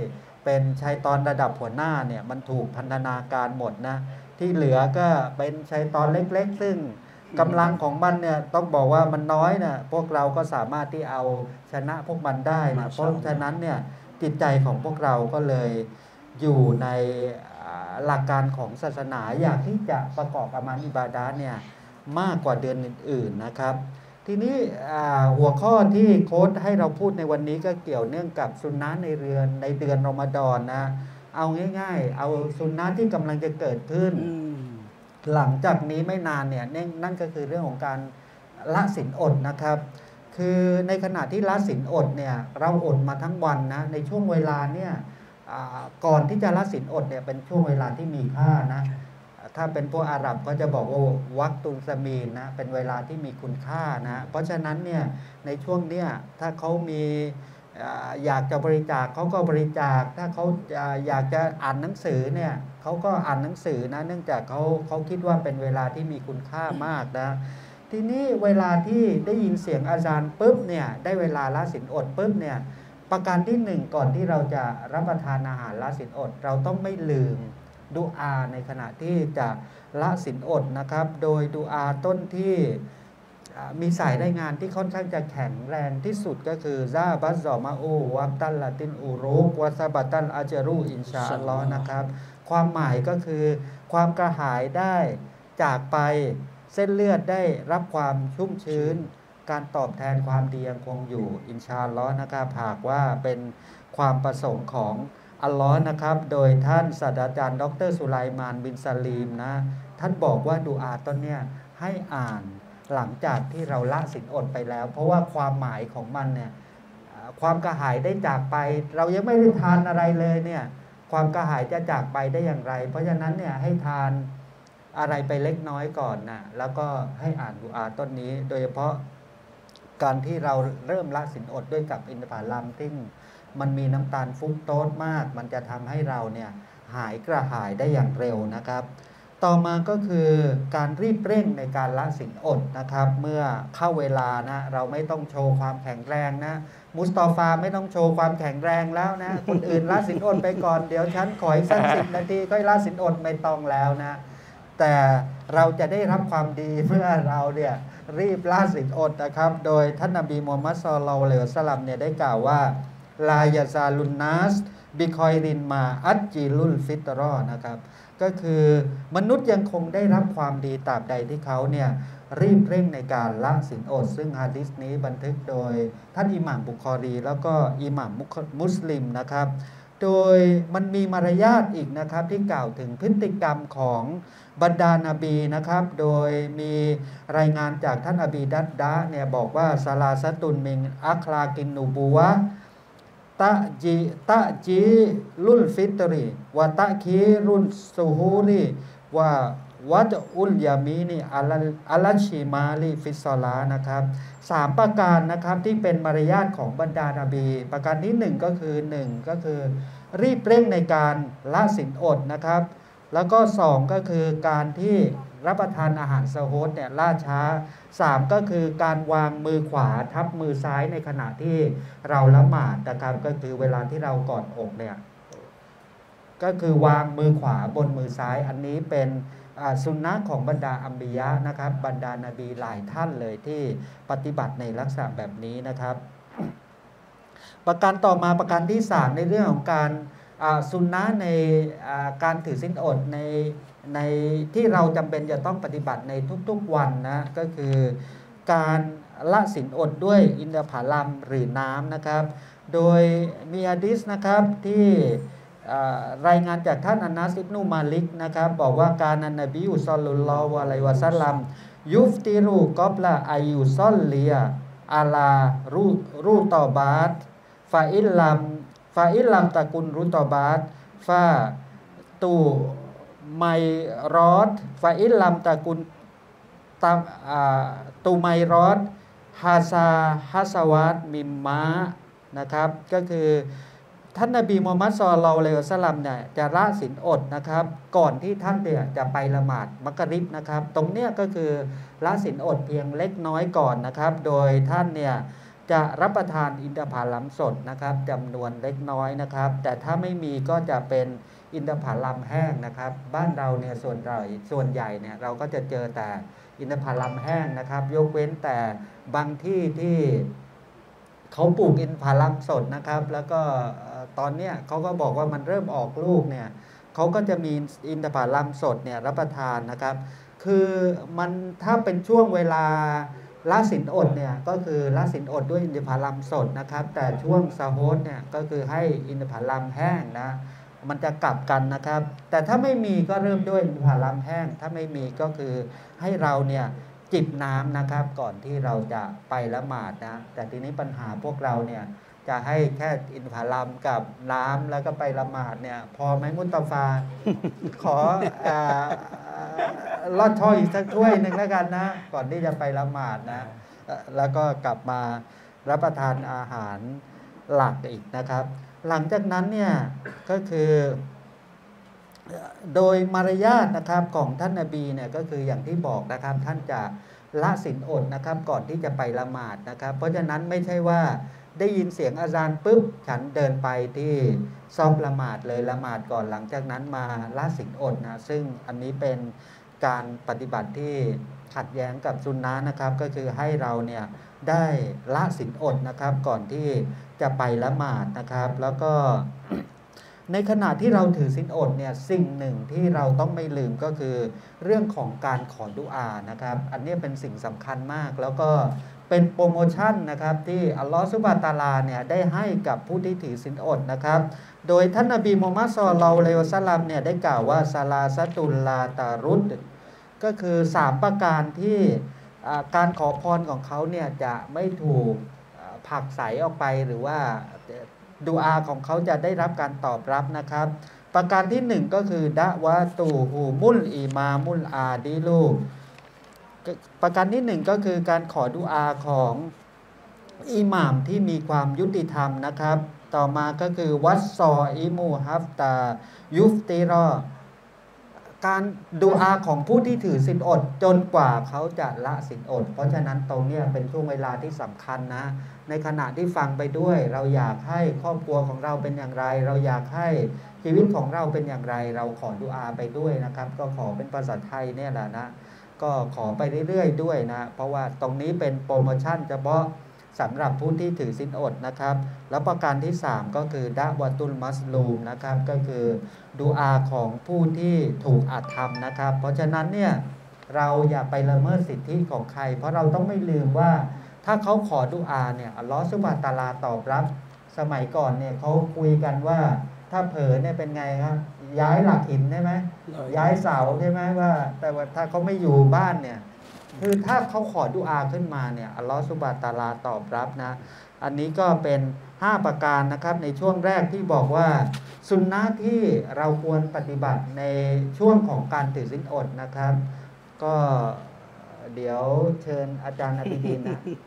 เป็นชัยฏอนระดับหัวหน้าเนี่ยมันถูกพันธนาการหมดนะที่เหลือก็เป็นชัยฏอนเล็กๆซึ่งกำลังของมันเนี่ยต้องบอกว่ามันน้อยนะพวกเราก็สามารถที่เอาชนะพวกมันได้นะเพราะฉะนั้นเนี่ยจิตใจของพวกเราก็เลยอยู่ในหลักการของศาสนาอยากที่จะประกอบอามัลอิบาดะห์เนี่ยมากกว่าเดือนอื่นๆนะครับทีนี้หัวข้อที่โค้ชให้เราพูดในวันนี้ก็เกี่ยวเนื่องกับสุนนะในเดือนรอมฎอนนะเอาง่ายๆเอาสุนนะที่กำลังจะเกิดขึ้นหลังจากนี้ไม่นานเนี่ยนั่นก็คือเรื่องของการละศีลอดนะครับคือในขณะที่ละศีลอดเนี่ยเราอดมาทั้งวันนะในช่วงเวลาเนี่ยก่อนที่จะละศีลอดเนี่ยเป็นช่วงเวลาที่มีค่านะถ้าเป็นพวกอาหรับก็จะบอกว่าวักตุลสมีนนะเป็นเวลาที่มีคุณค่านะเพราะฉะนั้นเนี่ยในช่วงเนี้ยถ้าเขามีอยากจะบริจาคเขาก็บริจาคถ้าเขาอยากจะอ่านหนังสือเนี่ยเขาก็อ่านหนังสือนะเนื่องจากเขาคิดว่าเป็นเวลาที่มีคุณค่ามากนะทีนี้เวลาที่ได้ยินเสียงอาจารย์ปุ๊บเนี่ยได้เวลาละศีลอดปุ๊บเนี่ยประการที่หนึ่งก่อนที่เราจะรับประทานอาหารละศีลอดเราต้องไม่ลืมดุอาในขณะที่จะละศีลอดนะครับโดยดุอาต้นที่มีสายรายงานที่ค่อนข้างจะแข็งแรงที่สุดก็คือซาบัซซอมาอูวับตัลลาตินอูรุกวะซาบัตัลอาจรูอินชาอัลลอฮ์นะครับความหมายก็คือความกระหายได้จากไปเส้นเลือดได้รับความชุ่มชื้นการตอบแทนความดียังคงอยู่อินชาอัลลอฮ์นะครับหากว่าเป็นความประสงค์ของอัลลอฮ์นะครับโดยท่านศาสตราจารย์ดร.สุไลมานบินซาลีมนะท่านบอกว่าดุอาต้นเนี่ยให้อ่านหลังจากที่เราละศีลอดไปแล้วเพราะว่าความหมายของมันเนี่ยความกระหายได้จากไปเรายังไม่ได้ทานอะไรเลยเนี่ยความกระหายจะจากไปได้อย่างไรเพราะฉะนั้นเนี่ยให้ทานอะไรไปเล็กน้อยก่อนนะแล้วก็ให้อ่านดุอาต้นนี้โดยเฉพาะการที่เราเริ่มละศีลอดด้วยกับอินทผลัมที่มันมีน้ำตาลฟรุกโตสมากมันจะทำให้เราเนี่ยหายกระหายได้อย่างเร็วนะครับต่อมาก็คือการรีบเร่งในการละศีลอดนะครับเมื่อเข้าเวลานะเราไม่ต้องโชว์ความแข็งแรงนะมุสตอฟาไม่ต้องโชว์ความแข็งแรงแล้วนะคนอื่นละศีลอดไปก่อนเดี๋ยวฉันขออีกสัก10 นาทีก็ละศีลอดไม่ต้องแล้วนะแต่เราจะได้รับความดีเมื่อเราเนี่ยรีบละศีลอดนะครับโดยท่านนบีมูฮัมมัด ศ็อลลัลลอฮุอะลัยฮิวะซัลลัมเนี่ยได้กล่าวว่าลายาซาลุนนัสบิคอยรินมาอัจจิลุลฟิตรอนะครับก็คือมนุษย์ยังคงได้รับความดีตราบใดที่เขาเนี่ยรีบเร่งในการละศีลอดซึ่งหะดีษนี้บันทึกโดยท่านอิหม่ามบุคอรีแล้วก็อิหม่ามมุสลิมนะครับโดยมันมีมารยาทอีกนะครับที่กล่าวถึงพฤติกรรมของบรรดานาบีนะครับโดยมีรายงานจากท่านอบีดัดดะเนี่ยบอกว่าซาลาซะตุนมิงอัคลากินนูบูวะตะจีลุลฟิตรีวะตะคีรุนซูฮูรีวะวัดอุลยามีนีอัลชิมาลีฟิสซอลานะครับ3ประการนะครับที่เป็นมารยาทของบรรดานาบีประการที่1ก็คือรีบเร่งในการละศีลอดนะครับแล้วก็2ก็คือการที่รับประทานอาหารซะฮูรเนี่ยล่าช้า3ก็คือการวางมือขวาทับมือซ้ายในขณะที่เราละหมาดนะครับก็คือเวลาที่เรากอดอกเนี่ยก็คือวางมือขวาบนมือซ้ายอันนี้เป็นสุนนะของบรรดาอัมบิยะนะครับบรรดานาบีหลายท่านเลยที่ปฏิบัติในลักษณะแบบนี้นะครับประการต่อมาประการที่3ในเรื่องของการสุนนะในการถือศีลอดในที่เราจำเป็นจะต้องปฏิบัติในทุกๆวันนะก็คือการละศีลอดด้วยอินทผลัมหรือน้ำนะครับโดยมีหะดีษนะครับที่รายงานจากท่านอานัส อิบนุมาลิกนะครับบอกว่าการนบีศ็อลลัลลอฮุอะลัยฮิวะซัลลัมยุฟติรุกอบละอายุซอลลียอาลารูตอบาตฟาอิลลัมตะกุนรูตอบาตฟาตูไมรอดฟาอิลลัมตะกุนตูไมรอดฮัสวัตมิมมานะครับก็คือท่านนบีมูฮัมมัด ศ็อลลัลลอฮุอะลัยฮิวะซัลลัมเนี่ยจะละศีลอดนะครับก่อนที่ท่านเนี่ยจะไปละหมาดมักริบนะครับตรงเนี้ยก็คือละศีลอดเพียงเล็กน้อยก่อนนะครับโดยท่านเนี่ยจะรับประทานอินทผลัมสดนะครับจำนวนเล็กน้อยนะครับแต่ถ้าไม่มีก็จะเป็นอินทผลัมแห้งนะครับบ้านเราเนี่ยส่วนใหญ่เนี่ยเราก็จะเจอแต่อินทผลัมแห้งนะครับยกเว้นแต่บางที่ที่เขาปลูกอินทผลัมสดนะครับแล้วก็ตอนเนี้ยเขาก็บอกว่ามันเริ่มออกลูกเนี่ยเขาก็จะมีอินทผลัมสดเนี่ยรับประทานนะครับคือมันถ้าเป็นช่วงเวลาละศีลอดเนี่ยก็คือละศีลอดด้วยอินทผลัมสดนะครับแต่ช่วงซาโฮดเนี่ยก็คือให้อินทผลัมแห้งนะมันจะกลับกันนะครับแต่ถ้าไม่มีก็เริ่มด้วยอินทผลัมแห้งถ้าไม่มีก็คือให้เราเนี่ยจิบน้ำนะครับก่อนที่เราจะไปละหมาดนะแต่ทีนี้ปัญหาพวกเราเนี่ยจะให้แค่อินทผลัมกับน้ำแล้วก็ไปละหมาดเนี่ยพอไหมมุตตาฟา ขอลอดช่อยอีกสักถ้วยหนึ่งแล้วกันนะก่อนที่จะไปละหมาดนะแล้วก็กลับมารับประทานอาหารหลักอีกนะครับหลังจากนั้นเนี่ยก็คือโดยมารยาทนะครับของท่านนบีเนี่ยก็คืออย่างที่บอกนะครับท่านจะละศีลอดนะครับก่อนที่จะไปละหมาดนะครับเพราะฉะนั้นไม่ใช่ว่าได้ยินเสียงอาซานปุ๊บฉันเดินไปที่ซอฟละหมาดเลยละหมาดก่อนหลังจากนั้นมาละศีลอดนะซึ่งอันนี้เป็นการปฏิบัติที่ขัดแย้งกับซุนนะนะครับก็คือให้เราเนี่ยได้ละศีลอดนะครับก่อนที่จะไปละหมาดนะครับแล้วก็ ในขณะที่เราถือศีลอดเนี่ยสิ่งหนึ่งที่เราต้องไม่ลืมก็คือเรื่องของการขอดุอานะครับอันนี้เป็นสิ่งสำคัญมากแล้วก็เป็นโปรโมชั่นนะครับที่อัลลอฮฺซุบฮานะฮูวะตะอาลาเนี่ยได้ให้กับผู้ที่ถือศีลอดนะครับโดยท่านนบีมุฮัมมัด ศ็อลลัลลอฮุอะลัยฮิวะซัลลัมเนี่ยได้กล่าวว่าซาลาซะตุลลาตารุดก็คือ3ประการที่การขอพรของเขาเนี่ยจะไม่ถูกผลักไสออกไปหรือว่าดุอาของเขาจะได้รับการตอบรับนะครับประการที่1ก็คือดะวะตูฮูมุลอิมามุลอาดิลูประการที่1ก็คือการขอดุอาของอิหม่ามที่มีความยุติธรรมนะครับต่อมาก็คือวัสซออิมูฮัฟตายุฟติรอการดุอาของผู้ที่ถือศีลอดจนกว่าเขาจะละศีลอดเพราะฉะนั้นตรงนี้เป็นช่วงเวลาที่สำคัญนะในขณะที่ฟังไปด้วยเราอยากให้ครอบครัวของเราเป็นอย่างไรเราอยากให้ชีวิตของเราเป็นอย่างไรเราขอดุอาไปด้วยนะครับก็ขอเป็นภาษาไทยเนี่ยแหละนะก็ขอไปเรื่อยๆด้วยนะเพราะว่าตรงนี้เป็นโปรโมชั่นเฉพาะสำหรับผู้ที่ถือศีลอดนะครับแล้วประการที่3ก็คือดะวะตุลมัสลูมนะครับก็คือดุอาของผู้ที่ถูกอาธรรมนะครับเพราะฉะนั้นเนี่ยเราอย่าไปละเมิดสิทธิของใครเพราะเราต้องไม่ลืมว่าถ้าเขาขอดุอาเนี่ยอัลลอฮฺซุบฮานะฮูวะตะอาลาตอบรับสมัยก่อนเนี่ยเขาคุยกันว่าถ้าเผลอเนี่ยเป็นไงครับย้ายหลักหินใช่ไหมย้ายเสาใช่ไหมว่าแต่ว่าถ้าเขาไม่อยู่บ้านเนี่ยคือถ้าเขาขอดุอาขึ้นมาเนี่ยอัลลอฮฺซุบฮานะฮูวะตะอาลาตอบรับนะอันนี้ก็เป็น5ประการนะครับในช่วงแรกที่บอกว่าสุนนะที่เราควรปฏิบัติในช่วงของการถือศีลอดนะครับก็เดี๋ยวเชิญอาจารย์อภิดิน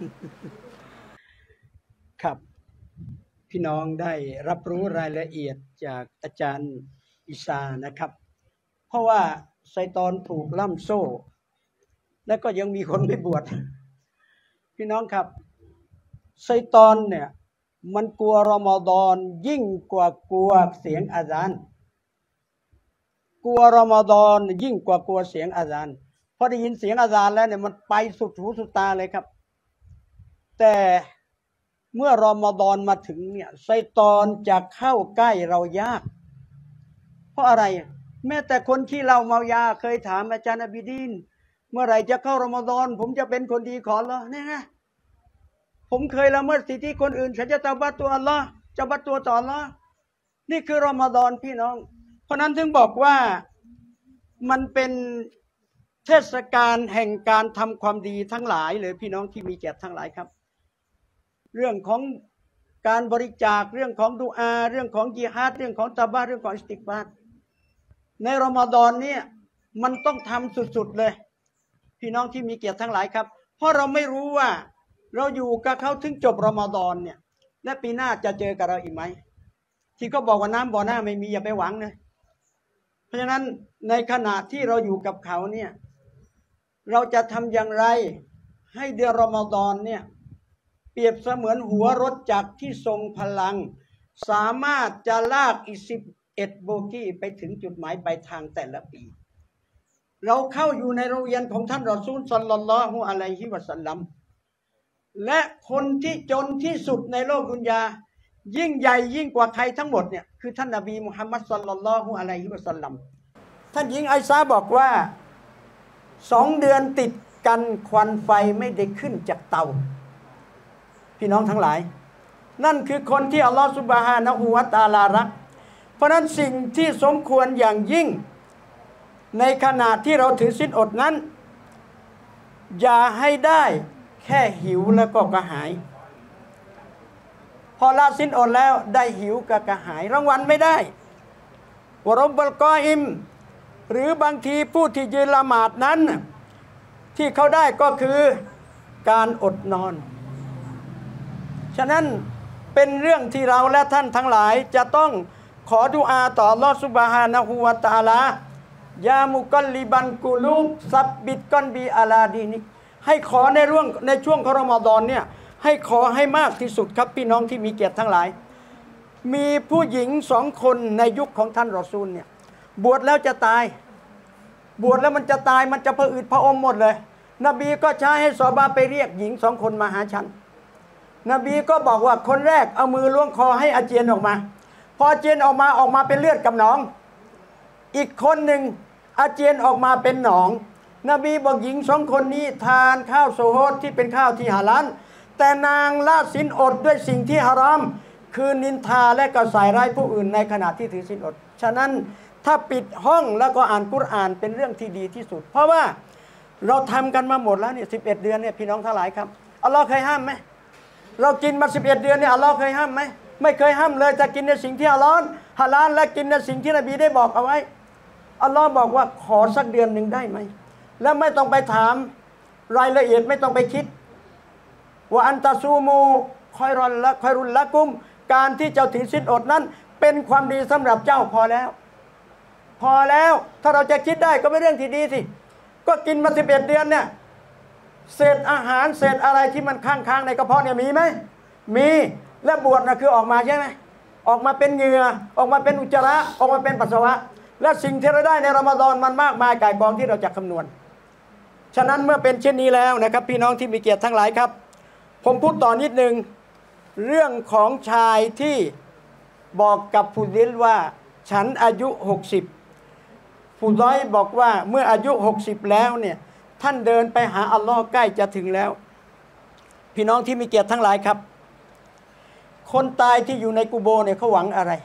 นะครับพี่น้องได้รับรู้รายละเอียดจากอาจารย์อิสานะครับเพราะว่าไซตอนถูกล่ำโซ่และก็ยังมีคนไม่บวชพี่น้องครับไซตอนเนี่ยมันกลัวรอมฎอนยิ่งกว่ากลัวเสียงอาซานกลัวรอมฎอนยิ่งกว่ากลัวเสียงอาซานพอได้ยินเสียงอาซานแล้วเนี่ยมันไปสุดหูสุดตาเลยครับแต่เมื่อรอมฎอนมาถึงเนี่ยไซตอนจะเข้าใกล้เรายากเพราะอะไรแม้แต่คนที่เราเมายาเคยถามอาจารย์อบิดีนเมื่อไหร่จะเข้ารอมฎอนผมจะเป็นคนดีขออัลเลาะห์เนี่ยนะผมเคยละเมิดสิทธิคนอื่นฉันจะตะบัดตัวอัลเลาะห์จะบัดตัวต่ออัลเลาะห์นี่คือรอมฎอนพี่น้องเพราะนั้นถึงบอกว่ามันเป็นเทศกาลแห่งการทำความดีทั้งหลายเลยพี่น้องที่มีเกียรติทั้งหลายครับเรื่องของการบริจาคเรื่องของดุอาเรื่องของญิฮาดเรื่องของตะบะเรื่องของอิสติกฟาร์ในรอมฎอนเนี่ยมันต้องทำสุดๆเลยพี่น้องที่มีเกียรติทั้งหลายครับเพราะเราไม่รู้ว่าเราอยู่กับเขาถึงจบรอมฎอนเนี่ยและปีหน้าจะเจอกับเราอีกไหมที่เขาบอกว่าน้ำบ่อหน้าไม่มีอย่าไปหวังนะเพราะฉะนั้นในขณะที่เราอยู่กับเขาเนี่ยเราจะทำอย่างไรให้เดือนรอมฎอนเนี่ยเปรียบเสมือนหัวรถจักรที่ทรงพลังสามารถจะลากอีก11โบกี้ไปถึงจุดหมายปลายทางแต่ละปีเราเข้าอยู่ในโรงเรียนของท่านรอซูลศ็อลลัลลอฮุอะลัยฮิวะซัลลัมและคนที่จนที่สุดในโลกดุนยายิ่งใหญ่ยิ่งกว่าใครทั้งหมดเนี่ยคือท่านนบีมุฮัมมัดศ็อลลัลลอฮุอะลัยฮิวะซัลลัมท่านหญิงไอซาบอกว่า2 เดือนติดกันควันไฟไม่ได้ขึ้นจากเตาพี่น้องทั้งหลายนั่นคือคนที่อัลลอฮฺซุบฮานะฮูวะตะอาลารักเพราะนั้นสิ่งที่สมควรอย่างยิ่งในขณะที่เราถือศีลอดนั้นอย่าให้ได้แค่หิวแล้วก็กระหายพอละศีลอดแล้วได้หิวกับกระหายรางวัลไม่ได้วะรบบลกออิมหรือบางทีผู้ที่ยืนละหมาดนั้นที่เขาได้ก็คือการอดนอนฉะนั้นเป็นเรื่องที่เราและท่านทั้งหลายจะต้องขอดุอาต่ออัลเลาะห์ซุบฮานะฮูวะตะอาลายามุกัลลิบันกุลูบซับบิดกอนบีอาลาดีนิกให้ขอในช่วงรอมฎอนเนี่ยให้ขอให้มากที่สุดครับพี่น้องที่มีเกียรติทั้งหลายมีผู้หญิง2 คนในยุคของท่านรอซูลเนี่ยบวชแล้วจะตายบวชแล้วมันจะตายมันจะผะอืดผะอมหมดเลยนบีก็ใช้ให้ซอฮาบะห์ไปเรียกหญิง2 คนมาหาฉันนบีก็บอกว่าคนแรกเอามือล้วงคอให้อาเจียนออกมาพออาเจียนออกมาเป็นเลือดกับหนองอีกคนหนึ่งอาเจียนออกมาเป็นหนองนบีบอกหญิง2 คนนี้ทานข้าวโซโฮดที่เป็นข้าวที่ฮาลาลแต่นางละศีลอดด้วยสิ่งที่ฮารอมคือนินทาและก็ใส่ร้ายผู้อื่นในขณะที่ถือศีลอดฉะนั้นถ้าปิดห้องแล้วก็อ่านกุรอานเป็นเรื่องที่ดีที่สุดเพราะว่าเราทำกันมาหมดแล้วเนี่ย11 เดือนเนี่ยพี่น้องทั้งหลายครับอัลลอฮ์เคยห้ามไหมเรากินมา11 เดือนเนี่ยอัลลอฮ์เคยห้ามไหมไม่เคยห้ามเลยจะกินในสิ่งที่ฮาลาลและกินในสิ่งที่นบีได้บอกเอาไว้อัลลอฮ์บอกว่าขอสักเดือนหนึ่งได้ไหมแล้วไม่ต้องไปถามรายละเอียดไม่ต้องไปคิดว่าอันตะซูมูคอยรุนละกุมการที่เจ้าถือศีลอดนั้นเป็นความดีสำหรับเจ้าพอแล้วถ้าเราจะคิดได้ก็เป็นเรื่องที่ดีสิก็กินมา11 เดือนเนี่ยเศษอาหารเศษอะไรที่มันค้างในกระเพาะเนี่ยมีไหมมีและบวชนะคือออกมาใช่ไหมออกมาเป็นเหงื่อออกมาเป็นอุจจาระออกมาเป็นปัสสาวะและสิ่งที่เราได้ในรอมฎอนมันมากมายก่ายกองที่เราจะคำนวณฉะนั้นเมื่อเป็นเช่นนี้แล้วนะครับพี่น้องที่มีเกียรติทั้งหลายครับผมพูดต่อนิดนึงเรื่องของชายที่บอกกับผู้ลิลว่าฉันอายุ60ผู้ร้อยบอกว่าเมื่ออายุ60แล้วเนี่ยท่านเดินไปหาอัลลอฮ์ใกล้จะถึงแล้วพี่น้องที่มีเกียรติทั้งหลายครับคนตายที่อยู่ในกุโบร์เนี่ยเขาหวังอะไร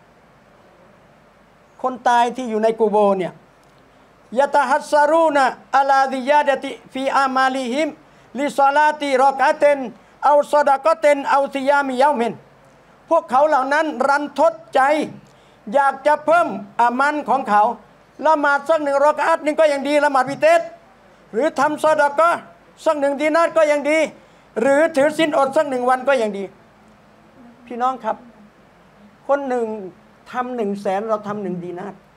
คนตายที่อยู่ในกุโบร์เนี่ยยะตะฮัสซารูนะอะลาซิยาดะติฟีอามาลิฮิมลิศอลาติรอกะเตนเอาซอดะกะเตนเอาซิยามิยามินพวกเขาเหล่านั้นรันทดใจอยากจะเพิ่มอามันของเขาละหมาดสัก1 รอกะอะห์นึงก็ยังดีละหมาดวิเตรหรือทำซอดะกะห์สัก1 ดีนาร์ก็ยังดีหรือถือศีลอดสัก1 วันก็ยังดีพี่น้องครับคนหนึ่งทำ100,000เราทำ1 ดีนาร์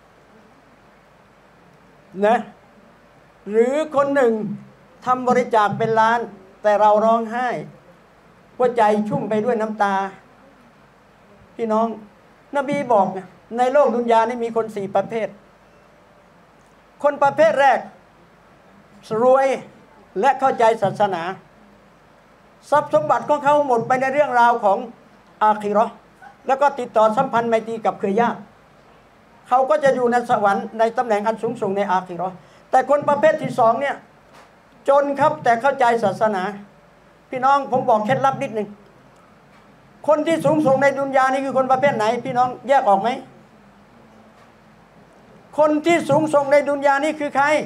นะหรือคนหนึ่งทำบริจาคเป็นล้านแต่เราร้องไห้หัวใจชุ่มไปด้วยน้ำตาพี่น้องนบีบอกนะในโลกดุนยานี่มีคน4 ประเภทคนประเภทแรกรวยและเข้าใจศาสนาทรัพย์สมบัติของเขาหมดไปในเรื่องราวของอาคิเราะห์แล้วก็ติดต่อสัมพันธ์ไมตรีกับเครือญาติเขาก็จะอยู่ในสวรรค์ในตำแหน่งอันสูงส่งในอาคิเราะห์แต่คนประเภทที่2เนี่ยจนครับแต่เข้าใจศาสนาพี่น้องผมบอกเคล็ดลับนิดนึงคนที่สูงส่งในดุนยานี่คือคนประเภทไหนพี่น้องแยกออกไหมคนที่สูงส่งในดุนยานี่คือใคร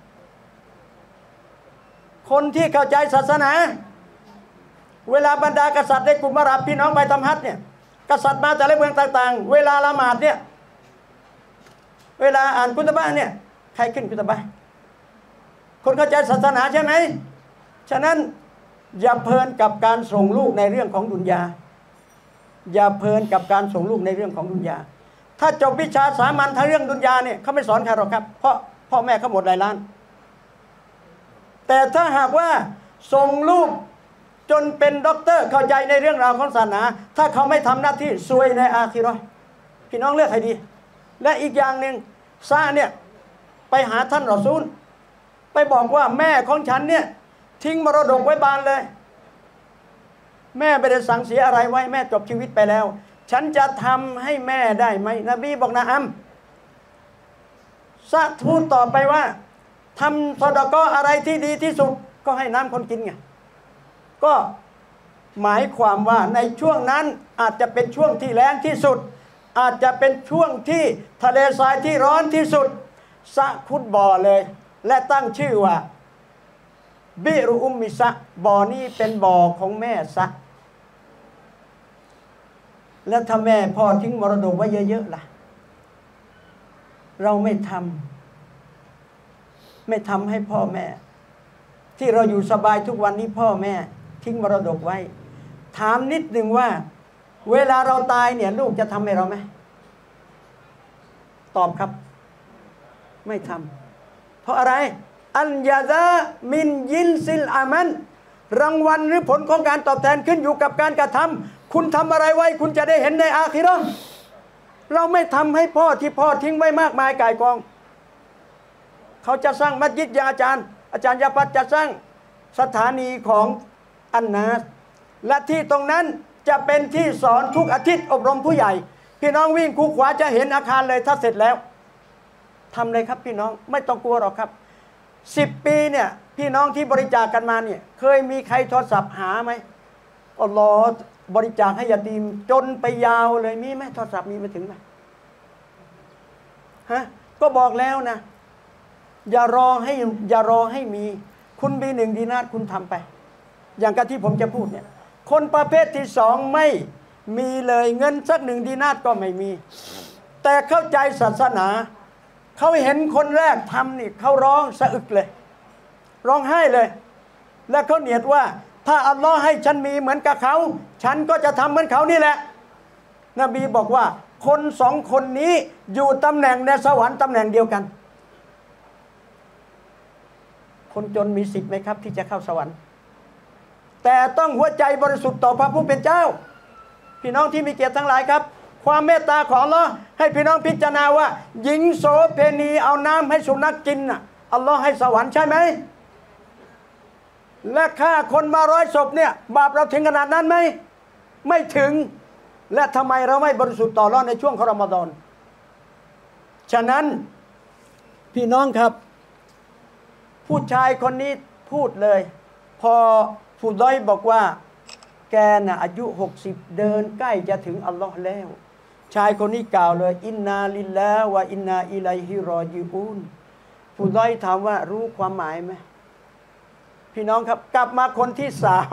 คนที่เข้าใจศาสนาเวลาบรรดากษัตริย์ในกลุ่มอาหรับพี่น้องไปทำฮัจญ์เนี่ยกษัตริย์มาจากเมืองต่างๆเวลาละหมาดเนี่ยเวลาอ่านกุตบะห์เนี่ยใครขึ้นกุตบะห์คนเข้าใจศาสนาใช่ไหมฉะนั้นอย่าเพลินกับการส่งลูกในเรื่องของดุนยาอย่าเพลินกับการส่งลูกในเรื่องของดุนยาถ้าจบวิชาสามัญทางเรื่องดุนยาเนี่ยเขาไม่สอนใครหรอกครับเพราะพ่อแม่เขาหมดหลายล้านแต่ถ้าหากว่าส่งลูกจนเป็นด็อกเตอร์เข้าใจในเรื่องราวของศาสนาถ้าเขาไม่ทำหน้าที่ซวยในอาคิเราะห์พี่น้องเลือกให้ดีและอีกอย่างหนึ่งซะเนี่ยไปหาท่านรอซูลไปบอกว่าแม่ของฉันเนี่ยทิ้งมรดกไว้บานเลยแม่ไม่ได้สั่งเสียอะไรไว้แม่จบชีวิตไปแล้วฉันจะทำให้แม่ได้ไหมนบีบอกนะอัมซะทูลต่อไปว่าทำซอดาเกาะห์อะไรที่ดีที่สุดก็ให้น้ำคนกินไงก็หมายความว่าในช่วงนั้นอาจจะเป็นช่วงที่แล้งที่สุดอาจจะเป็นช่วงที่ทะเลทรายที่ร้อนที่สุดสะขุดบ่อเลยและตั้งชื่อว่าบิรุอุมมิสะบ่อนี้เป็นบ่อของแม่ซะแล้วถ้าแม่พ่อทิ้งมรดกไว้เยอะๆล่ะเราไม่ทำให้พ่อแม่ที่เราอยู่สบายทุกวันนี้พ่อแม่ทิ้งมรดกไว้ถามนิดหนึ่งว่าเวลาเราตายเนี่ยลูกจะทำให้เราไหมตอบครับไม่ทำเพราะอะไรอันยาซามินยินซิลอามันรางวัลหรือผลของการตอบแทนขึ้นอยู่กับการกระทำคุณทำอะไรไว้คุณจะได้เห็นในอาคิเราะห์เราไม่ทำให้พ่อที่พ่อทิ้งไว้มากมายก่ายกองเขาจะสร้างมัสยิดอย่างอาจารย์ยาพัฒน์จะสร้างสถานีของอันนาสและที่ตรงนั้นจะเป็นที่สอนทุกอาทิตย์อบรมผู้ใหญ่พี่น้องวิ่งคูขวาจะเห็นอาคารเลยถ้าเสร็จแล้วทำเลยครับพี่น้องไม่ต้องกลัวหรอกครับ10 ปีเนี่ยพี่น้องที่บริจาคกันมาเนี่ยเคยมีใครโทรศัพท์หาไหมอัลลอฮ์บริจาคให้ยาตีมจนไปยาวเลยมีไหมโทรศัพท์มีมาถึงไหมฮะก็บอกแล้วนะอย่ารอให้มีคุณมี1 ดินาร์คุณทำไปอย่างกับที่ผมจะพูดเนี่ยคนประเภทที่2ไม่มีเลยเงินสัก1 ดินาร์ก็ไม่มีแต่เข้าใจศาสนาเขาเห็นคนแรกทำนี่เขาร้องสะอึกเลยร้องไห้เลยและเขาเนียดว่าถ้าอัลลอฮ์ให้ฉันมีเหมือนกับเขาฉันก็จะทำเหมือนเขานี่แหละนบีบอกว่าคน2 คนนี้อยู่ตำแหน่งในสวรรค์ตำแหน่งเดียวกันคนจนมีสิทธิ์ไหมครับที่จะเข้าสวรรค์แต่ต้องหัวใจบริสุทธิ์ต่อพระผู้เป็นเจ้าพี่น้องที่มีเกียรติทั้งหลายครับความเมตตาของอัลลอฮ์ให้พี่น้องพิจารณาว่าหญิงโสเภณีเอาน้ำให้สุนัขกินน่ะอัลลอฮ์ให้สวรรค์ใช่ไหมและฆ่าคนมา100 ศพเนี่ยบาปเราถึงขนาดนั้นไหมไม่ถึงและทำไมเราไม่บริสุทธิ์ต่ออัลลอฮ์ในช่วงของรอมฎอนฉะนั้นพี่น้องครับผู้ชายคนนี้พูดเลยพอผู้ด้อยบอกว่าแกน่ะอายุ60เดินใกล้จะถึงอัลลอฮ์แล้วชายคนนี้กล่าวเลยอินนาลิลลาห์วะอินนาอิลัยฮิรอญิอูนผู้ด้อยถามว่ารู้ความหมายไหมพี่น้องครับกลับมาคนที่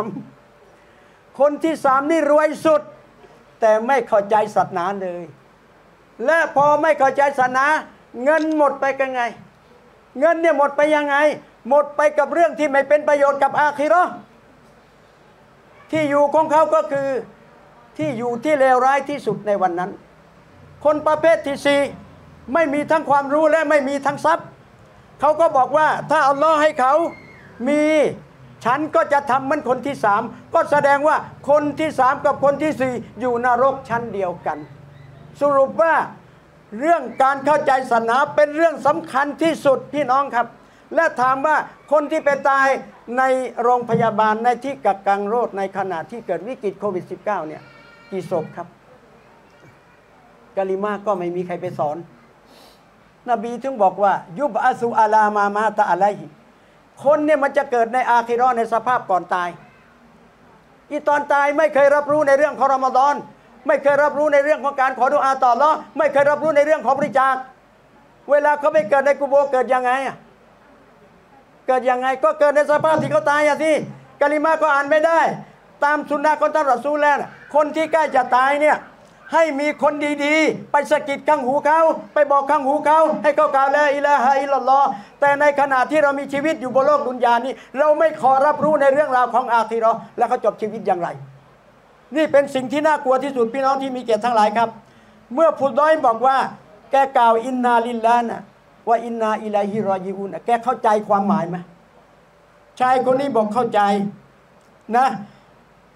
3คนที่3นี่รวยสุดแต่ไม่เข้าใจศาสนาเลยและพอไม่เข้าใจศาสนาเงินหมดไปกันไงเงินเนี่ยหมดไปยังไงหมดไปกับเรื่องที่ไม่เป็นประโยชน์กับอาคิเราะห์ที่อยู่ของเขาก็คือที่อยู่ที่เลวร้ายที่สุดในวันนั้นคนประเภทที่4ไม่มีทั้งความรู้และไม่มีทั้งทรัพย์เขาก็บอกว่าถ้าอัลลอฮ์ให้เขามีฉันก็จะทำเหมือนคนที่3ก็แสดงว่าคนที่3กับคนที่4อยู่นรกชั้นเดียวกันสรุปว่าเรื่องการเข้าใจศาสนาเป็นเรื่องสำคัญที่สุดพี่น้องครับและถามว่าคนที่ไปตายในโรงพยาบาลในที่กักกันโรคในขณะที่เกิดวิกฤตโควิด -19 เนี่ยกี่ศพครับกะลิมาก็ไม่มีใครไปสอนนบีถึงบอกว่ายุบอาซูอาลามาตะอะไลฮิคนเนี่ยมันจะเกิดในอาคิเราะห์ในสภาพก่อนตายอีตอนตายไม่เคยรับรู้ในเรื่องของรอมฎอนไม่เคยรับรู้ในเรื่องของการขอดุอาต่ออัลเลาะห์ไม่เคยรับรู้ในเรื่องของบริจาคเวลาเขาไปเกิดในกุโบร์เกิดยังไงเกิดยังไงก็เกิดในสภาพที่เขาตายสิกะลิมาก็อ่านไม่ได้ตามสุนนะของท่านรอซูลแล้วคนที่ใกล้จะตายเนี่ยให้มีคนดีๆไปสะกิดข้างหูเขาไปบอกข้างหูเขาให้เขากล่าวลาอิลาฮะอิลลัลลอฮ์แต่ในขณะที่เรามีชีวิตอยู่บนโลกดุนยานี้เราไม่ขอรับรู้ในเรื่องราวของอาคิเราะห์และเขาจบชีวิตอย่างไรนี่เป็นสิ่งที่น่ากลัวที่สุดพี่น้องที่มีเกียรติทั้งหลายครับเมื่อผู้ด้อยบอกว่าแกกล่าวอินนาลิลลาห์นะว่าอินนาอิลัยฮิรอญิอูนแกเข้าใจความหมายไหมชายคนนี้บอกเข้าใจนะ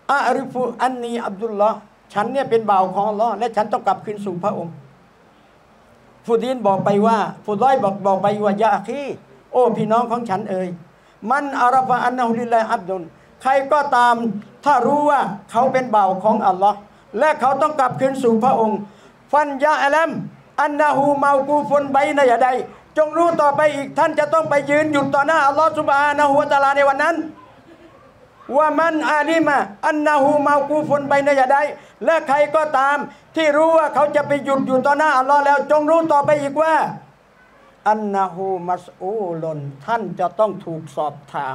อาริฟุอันนีอับดุลลอฮ์ฉันเนี่ยเป็นบ่าวของอัลลอฮ์และฉันต้องกลับคืนสู่พระองค์ฟูดีนบอกไปว่าฟูดอยบอกไปว่ายาอัคีโอ้พี่น้องของฉันเอ่ยมันอาราฟะอันนะฮุลิลลาฮิอับดุลใครก็ตามถ้ารู้ว่าเขาเป็นบ่าวของอัลลอฮ์และเขาต้องกลับคืนสู่พระองค์ฟันยาอัลัมอันนะฮูเมากูฟุนไบนะยะไดจงรู้ต่อไปอีกท่านจะต้องไปยืนอยู่ต่อหน้าอัลลอฮ์ซุบฮานะฮูวะตะอาลาในวันนั้นว่ามันอาลิมะอันนะฮูเมากูฟุนไบนะยะไดและใครก็ตามที่รู้ว่าเขาจะไปหยุดอยู่ต่อหน้าอัลลอฮ์แล้วจงรู้ต่อไปอีกว่าอันนะฮูมัสอูลุนท่านจะต้องถูกสอบถาม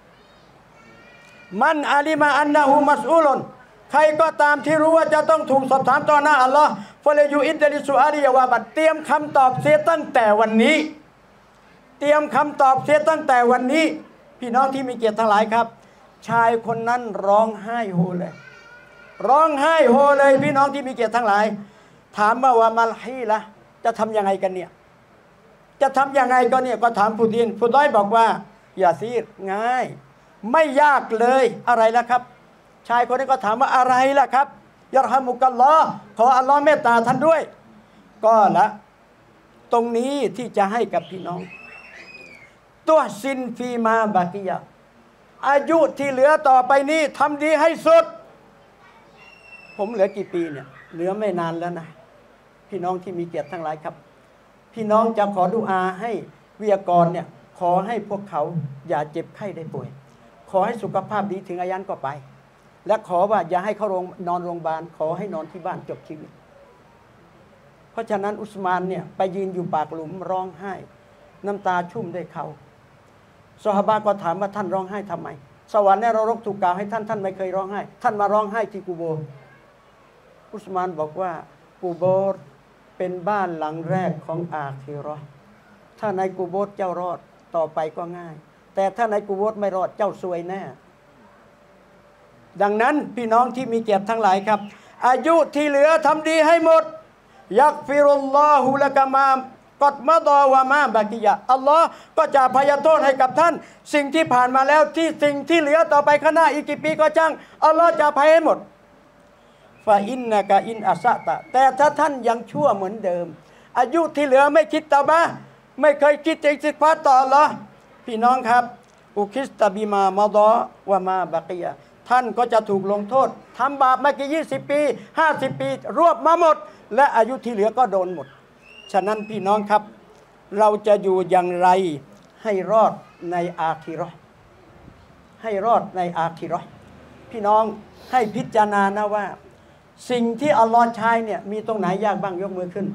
มันอาลิมะอันนะฮูมัสอูลุนใครก็ตามที่รู้ว่าจะต้องถูกสอบถามต่อหน้าอัลลอฮ์ฟะเลยูอินเดลิสุอาลียาวาบัดเตรียมคำตอบเสียตั้งแต่วันนี้เตรียมคำตอบเสียตั้งแต่วันนี้พี่น้องที่มีเกียรติทั้งหลายครับชายคนนั้นร้องไห้โฮเลยร้องไห้โฮเลยพี่น้องที่มีเกียรติทั้งหลายถามว่ามาลฮีละจะทำยังไงกันเนี่ยจะทำยังไงก็เนี่ยก็ถามผู้ดีนผู้ด้อยบอกว่าอย่าซีดง่ายไม่ยากเลยอะไรล่ะครับชายคนนี้ก็ถามว่าอะไรล่ะครับยะรฮามุกัลลอฮ์ขออัลลอฮ์เมตตาท่านด้วยก็ละตรงนี้ที่จะให้กับพี่น้องตัวซินฟีมาบากิยะอายุที่เหลือต่อไปนี้ทำดีให้สุดผมเหลือกี่ปีเนี่ยเหลือไม่นานแล้วนะพี่น้องที่มีเกียรติทั้งหลายครับพี่น้องจะขอดุอาให้วิทยากรเนี่ยขอให้พวกเขาอย่าเจ็บไข้ได้ป่วยขอให้สุขภาพดีถึงอายุก็ไปและขอว่าอย่าให้เขานอนโรงพยาบาลขอให้นอนที่บ้านจบชีวิตเพราะฉะนั้นอุสมานเนี่ยไปยืนอยู่ปากหลุมร้องไห้น้ำตาชุ่มด้วยเขาซอฮาบะห์ก็ถามว่าท่านร้องไห้ทำไมสวรรค์และนรกถูกกล่าวให้ท่านไม่เคยร้องไห้ท่านมาร้องไห้ที่กูโบร์อุสมานบอกว่ากูโบร์เป็นบ้านหลังแรกของอาคิเราะห์ถ้าในกูโบร์เจ้ารอดต่อไปก็ง่ายแต่ถ้าในกูโบร์ไม่รอดเจ้าซวยแน่ดังนั้นพี่น้องที่มีเกียรติทั้งหลายครับอายุที่เหลือทำดีให้หมดยักฟิรุลลอฮุละกะมากอดมะดอวะมาบากิยะอัลลอฮ์ก็จะอภัยโทษให้กับท่านสิ่งที่ผ่านมาแล้วที่สิ่งที่เหลือต่อไปข้างหน้าอีกกี่ปีก็ช่างอัลลอฮ์จะอภัยให้หมดฟาอินนะกะอินอัสะตะแต่ถ้าท่านยังชั่วเหมือนเดิมอายุที่เหลือไม่คิดตะบะไม่เคยคิดอิสติฆฟารต่ออัลลอฮ์พี่น้องครับอุคิสตะบิมามะดอวะมาบากิยะท่านก็จะถูกลงโทษทำบาปมากี่20 ปี50 ปีรวบมาหมดและอายุที่เหลือก็โดนหมดฉะนั้นพี่น้องครับเราจะอยู่อย่างไรให้รอดในอาคิเราะห์ให้รอดในอาคิเราะห์พี่น้องให้พิจารณานะว่าสิ่งที่อัลลอฮ์ใช้เนี่ยมีตรงไหนยากบ้างยกมือขึ้น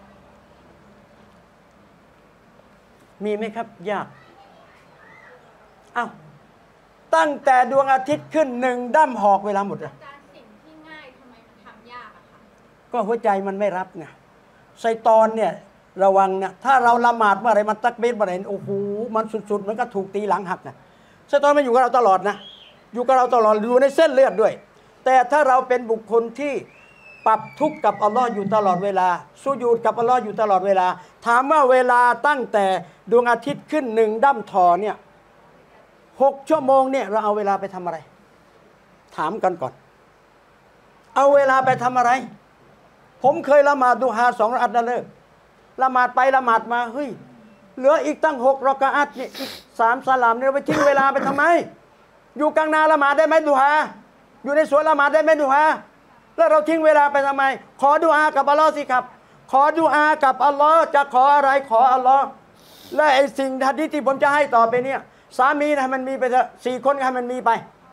มีไหมครับยากอ้าวตั้งแต่ดวงอาทิตย์ขึ้น1 ดั้มหอกเวลาหมดอะสิ่งที่ง่ายทำไมมันทำยากอะคะก็หัวใจมันไม่รับไงชัยฏอนเนี่ยระวังนะถ้าเราละหมาดเมื่อไรมันตักบีรเมื่อไรโอ้โหมันสุดๆมันก็ถูกตีหลังหักนะชัยฏอนมันอยู่กับเราตลอดนะอยู่กับเราตลอดอยู่ในเส้นเลือดด้วยแต่ถ้าเราเป็นบุคคลที่ปรับทุกข์กับอัลลอฮ์อยู่ตลอดเวลาสุญูดกับอัลลอฮ์อยู่ตลอดเวลาถามว่าเวลาตั้งแต่ดวงอาทิตย์ขึ้น1 ดั้มทอเนี่ย6 ชั่วโมงเนี่ยเราเอาเวลาไปทำอะไรถามกันก่อนเอาเวลาไปทำอะไรผมเคยละหมาดดุฮา2 รอกอะอ์ตแล้วเลิกละหมาดไปละหมาดมาเฮ้ยเหลืออีกตั้ง6 รอกะอะห์เนี่ยอีก3 สลามเนี่ยไปทิ้งเวลาไปทำไมอยู่กลางนาละหมาดได้ไหมดุฮาอยู่ในสวนละหมาดได้ไหมดุฮาแล้วเราทิ้งเวลาไปทำไมขอดุอากับอัลลอฮ์สิครับขอดุอากับอัลลอฮ์จะขออะไรขออัลลอฮ์และไอ้สิ่งที่ผมจะให้ต่อไปเนี่ยสามีให้มันมีไปเถอะ4 คนให้มันมีไป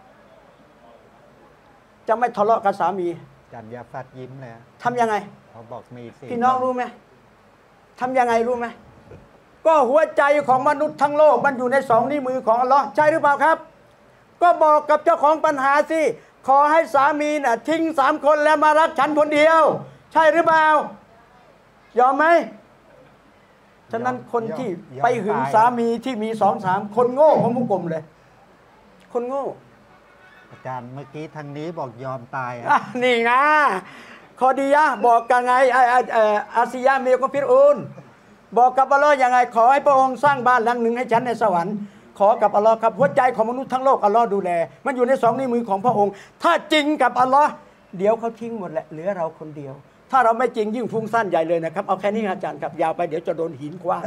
จะไม่ทะเลาะกับสามีจันยาฟัดยิ้มเลยทำยังไงเขาบอกมี4 พี่น้องรู้ไหมทำยังไงรู้ไหมก็หัวใจของมนุษย์ทั้งโลกมันอยู่ใน2 นิ้วมือของอัลลอฮ์ใช่หรือเปล่าครับก็บอกกับเจ้าของปัญหาสิขอให้สามีน่ะทิ้ง3 คนแล้วมารักฉันคนเดียวใช่หรือเปล่ายอมไหมฉะนั้นคนที่ไปหึงสามีที่มี2-3 คนโง่ของมุกลมเลยคนโง่อาจารย์เมื่อกี้ทางนี้บอกยอมตายนี่ไงคอดียะบอกกันไงอาซียะเมียของฟิรอูนบอกกับอัลลอฮ์ยังไงขอให้พระองค์สร้างบ้านหลังหนึ่งให้ฉันในสวรรค์ขอกับอัลลอฮ์ครับหัวใจของมนุษย์ทั้งโลกอัลลอฮ์ดูแลมันอยู่ใน2 นิ้วมือของพระองค์ถ้าจริงกับอัลลอฮ์เดี๋ยวเขาทิ้งหมดแหละเหลือเราคนเดียวถ้าเราไม่จริงยิ่งฟุ้งซ่านใหญ่เลยนะครับเอาแค่นี้อาจารย์ครับยาวไปเดี๋ยวจะโดนหินคว้าง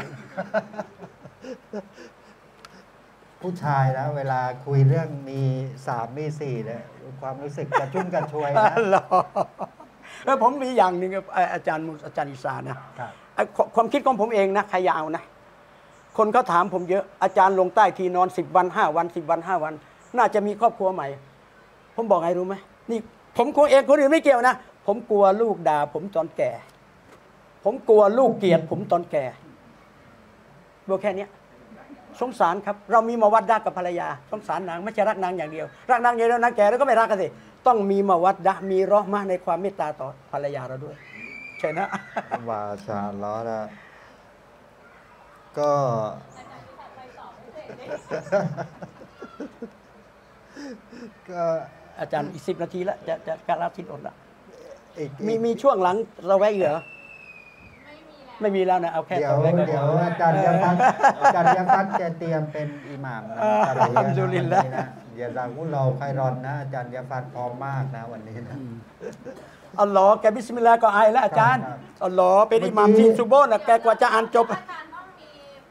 ผู้ชายนะเวลาคุยเรื่องมี3มี4เนี่ยความรู้สึกกระชุ่มกระชวยนะแล้วผมมีอย่างหนึ่งครับอาจารย์อิสานะครับ ความคิดของผมเองนะใครอย่าเอานะคนเขาถามผมเยอะอาจารย์ลงใต้ทีนอน10 วัน5 วัน10 วัน5 วันน่าจะมีครอบครัวใหม่ ผมบอกไงรู้ไหมนี่ผมกลัวเองคนอื่นไม่เกี่ยวนะผมกลัวลูกด่าผมตอนแก่ ผมกลัวลูกเกลียดผมตอนแก่บอกแค่นี้สงสารครับเรามีมาวัดดะกับภรรยาสงสารนางไม่ใช่รักนางอย่างเดียวรักนางอย่างเดียวนางแก่แล้วก็ไม่รักกันสิต้องมีมาวัดดะมีเราะห์มะห์ในความเมตตาต่อภรรยาเราด้วยใช่นะว่าชาล้อนะก็ ก็อาจารย์อีก10 นาทีแล้วจะการละทิ้งอดละอีกมีช่วงหลังเราแวะเหรอไม่มีแล้วไม่มีแล้วนะเอาแค่เดี๋ยตวอนแรกก็เดี๋พยวออาจารย์ยาฟัดจะเตรียมเป็นอิหม่ามนะอัลฮัมดุลิลละห์นะอย่าซากุลลอฮ์ไครอนนะอาจารย์ยาฟัดพร้อมมากนะวันนี้นะอัลลอฮ์แกบิสมิลลาห์ก็อายแล้วอาจารย์ครับอัลลอฮ์เป็นอิหม่ามที่ซุโบนะแกกว่าจะอ่านจบอาจารย์ต้องมี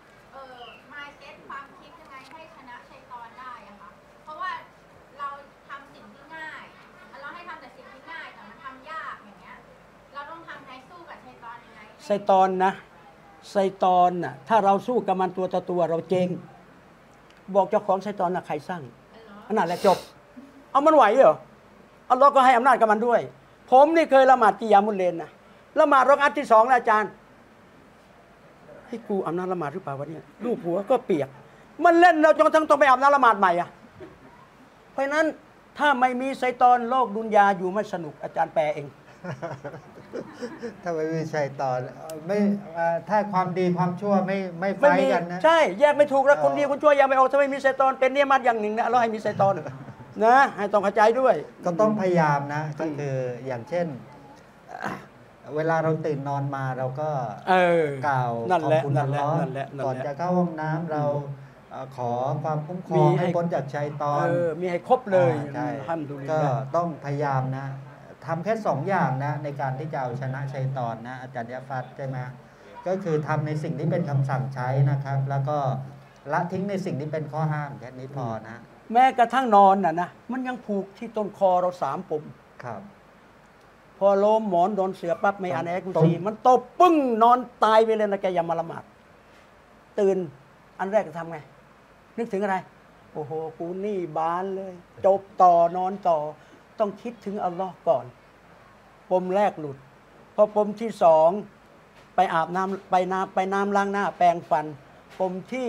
mindset ความคิดยังไงให้ชนะชัยฏอนได้อะคะเพราะว่าเราทำสิ่งที่ง่ายเราให้ทำแต่สิ่งที่ง่ายแต่มันทำยากอย่างเงี้ยเราต้องทำไงสู้กับชัยฏอนยังไงไซตอนนะไซตอนน่ะถ้าเราสู้กับมันตัวต่อตัวเราเจ๊งบอกเจ้าของไซตอนน่ะใครสร้างอันนั้นแหละจบเอามันไหวเหรออัลลอฮ์ก็ให้อำนาจกับมันด้วย ผมนี่เคยละหมาดกิยามุลเลนนะละหมาดรอกอัตที่2แล้วอาจารย์ให้กูอาบน้ำละหมาดหรือเปล่าวะเนี่ยลูกหัวก็เปียก มันเล่นเราจนทั้งต้องไปอาบน้ำละหมาดใหม่อะเพราะนั้นถ้าไม่มีไซตอนโลกดุนยาอยู่ไม่สนุกอาจารย์แปลเองถ้าไม่มีชัยตอนไม่ถ้าความดีความชั่วไม่ไฟไม่มีกันนะใช่แยกไม่ถูกแล้วคนดีคนชั่วแยกไม่ออกถ้าไม่มีไซตอนเป็นเนียมัดอย่างหนึ่งนะเราให้มีไซตอนนะให้ต้องเข้าใจด้วยก็ต้องพยายามนะก็คืออย่างเช่น เวลาเราตื่นนอนมาเราก็ กล่าวนั่นขอบแหละคุณนั่อันลแหลละอฮ์นั่นแหละนั่นก่อนแหละจะเข้าห้องน้ำเราขอความคุ้มครมีองให้ให้พ้นจากชัยตอนมีให้ครบเลยใช่ห้ามดูลิลก็ละต้องพยายามนะทำแค่2 อย่างนะในการที่จะเอาชนะชัยตอนนะอาจารย์ยะฟัดใช่ไหมก็คือทำในสิ่งที่เป็นคำสั่งใช้นะครับ แล้วก็ละทิ้งในสิ่งที่เป็นข้อห้ามแค่นี้พอนะแม้กระทั่งนอนนะมันยังผูกที่ต้นคอเรา3 ปุ่มครับพอล้มหมอนโดนเสือปั๊บไม่อ่านแอกุซีมันตบปึ้งนอนตายไปเลยนะแกอย่ามาละหมาดตื่นอันแรกจะทำไง นึกถึงอะไร โอ้โหกูนี่บานเลย จบต่อนอนต่อ ต้องคิดถึงอัลลอฮ์ก่อน ปมแรกหลุด พอปมที่2ไปอาบน้ำไปน้ำล้างหน้าแปรงฟัน ปมที่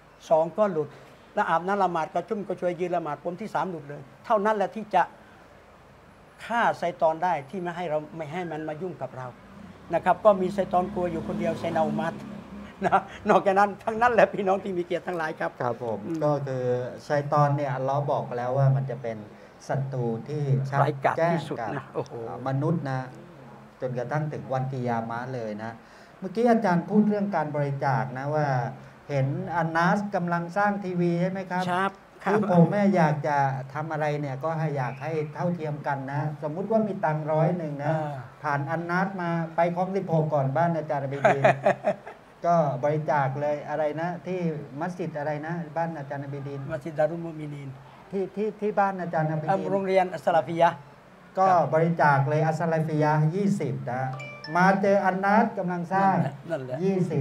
2ก็หลุด แล้วอาบน้ำละหมาดกระชุ่มกระชวยยืนละหมาดปมที่3หลุดเลย เท่านั้นแหละที่จะฆ่าไซตอนได้ที่ไม่ให้มันมายุ่งกับเรานะครับ ก็มีไซตอนกลัวอยู่คนเดียวไซนาอุมัดนะนอกจากนั้นทั้งนั้นแหละพี่น้องที่มีเกียรติทั้งหลายครับครับผมก็คือชัยตอนเนี่ยอัลเลอฮ์บอกแล้วว่ามันจะเป็นศัตรูที่ชัดร้ายกาจแจ้งที่สุดกับนะโอ้โหมนุษย์นะจนกระทั่งถึงวันกิยามะห์เลยนะ เมื่อกี้อาจารย์พูดเรื่องการบริจาคนะว่า เห็นอันนัสกำลังสร้างทีวีใช่ไหมครับครับครัคืบอผมแม่อยากจะทำอะไรเนี่ยก็อยากให้เท่าเทียมกันนะ สมมุติว่ามีตังค์100นะผ่านอันนัสมาไปคลอง16ก่อนบ้านอาจารย์อบิดีน ก็บริจาคเลยอะไรนะ ที่มัสยิดอะไรนะ บ้านอาจารย์นบีดีนมัสยิดดารุลมุมินีนที่บ้านอาจารย์นบีดีนโรงเรียนอัสสลาฟิยะห์ก็บริจาคเลยอัสซาลาฟิยะห์20นะมาเจออันนัสกำลังสร้างนั่นแหละ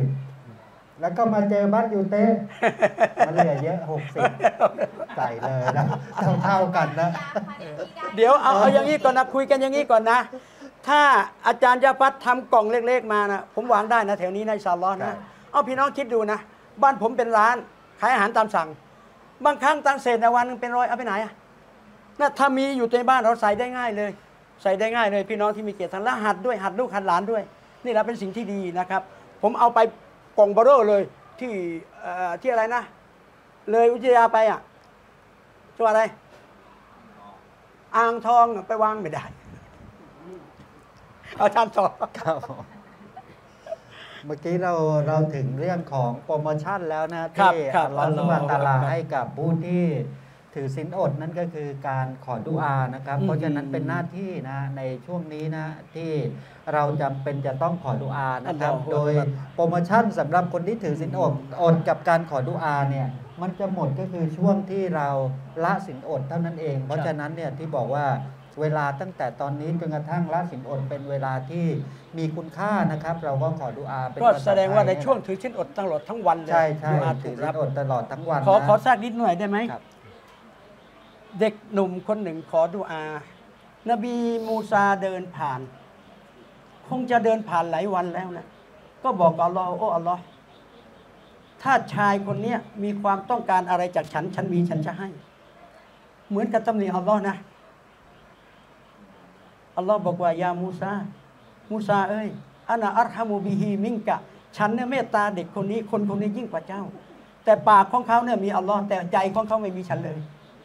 20 แล้วก็มาเจอบ้านยูเต้มันเหลือเยอะ60ใส่เลยนะเท่ากันนะเดี๋ยวเอาอย่างนี้ก่อนนะคุยกันอย่างนี้ก่อนนะ ถ้าอาจารย์ยาฟัดทำกล่องเล็กๆมานะผมหวังได้นะแถวนี้นะอินชาอัลลอฮ์ครันะบเอาพี่น้องคิดดูนะ บ้านผมเป็นร้านขายอาหารตามสั่ง บางครั้งตังเศษในวันหนึงเป็นร้อยเอาไปไหนอะนะถ้ามีอยู่ในบ้านเราใส่ได้ง่ายเลย ใส่ได้ง่ายเลยพี่น้องที่มีเกียรติทางและหัดด้วยหัดลูกหัดหลานด้วย นี่แหละเป็นสิ่งที่ดีนะครับ ผมเอาไปกล่องเบอร์เร่อเลยที่อะไรนะ เลยอุทยาไปอ่ะจังหวัดอะไรอ่างทองไปวางไม่ได้ เอาจานต่อครับผมเมื่อกี้เราถึงเรื่องของโปรโมชั่นแล้วนะครัที่บครับอัลลอฮฺซุบฮานะฮูวะตะอาลาอัลลอฮฺให้กับผู้ที่ถือศีลอดนั่นก็คือการขอดุอานะครับ เพราะฉะนั้นเป็นหน้าที่นะในช่วงนี้นะที่เราจำเป็นจะต้องขอดุอานะครับอัลลอฮฺโดยโปรโมชั่นสำหรับคนที่ถือศีลอดกับการขอดุอาเนี่ยมันจะหมดก็คือช่วงที่เราละศีลอดเท่านั้นเอง เพราะฉะนั้นเนี่ยที่บอกว่าเวลาตั้งแต่ตอนนี้จนกระทั่งละศีลอดเป็นเวลาที่มีคุณค่านะครับ เราก็ขอดุอาเป็นก็ภษแสดงว่าในไทยช่วงถือศีลอดตลอดทั้งวันเลยใช่ใช่ดุอาถืถูอก ศีรัลบอดตลอดทั้งวันขอนะแทรกนิดหน่อยได้ไหมครับเด็กหนุ่มคนหนึ่งขอดุอา นบีมูซาเดินผ่าน คงจะเดินผ่านหลายวันแล้วนะ ก็บอกกับอัลลอฮ์โอ้อัลลอฮ์ถ้าชายคนเนี้ยมีความต้องการอะไรจากฉัน ฉันมีฉันจะให้ เหมือนกับตำหนิอัลลอฮ์นะ อัลลอฮ์บอกว่ายามูซา มูซาเอ้ยอานาอัรฮามูบิฮีมิงกะ ฉันเนี่ยเมตตาเด็กคนนี้ คนนี้ยิ่งกว่าเจ้า แต่ปากของเขาเนี่ยมีอัลลอฮ์แต่ใจของเขาไม่มีฉันเลย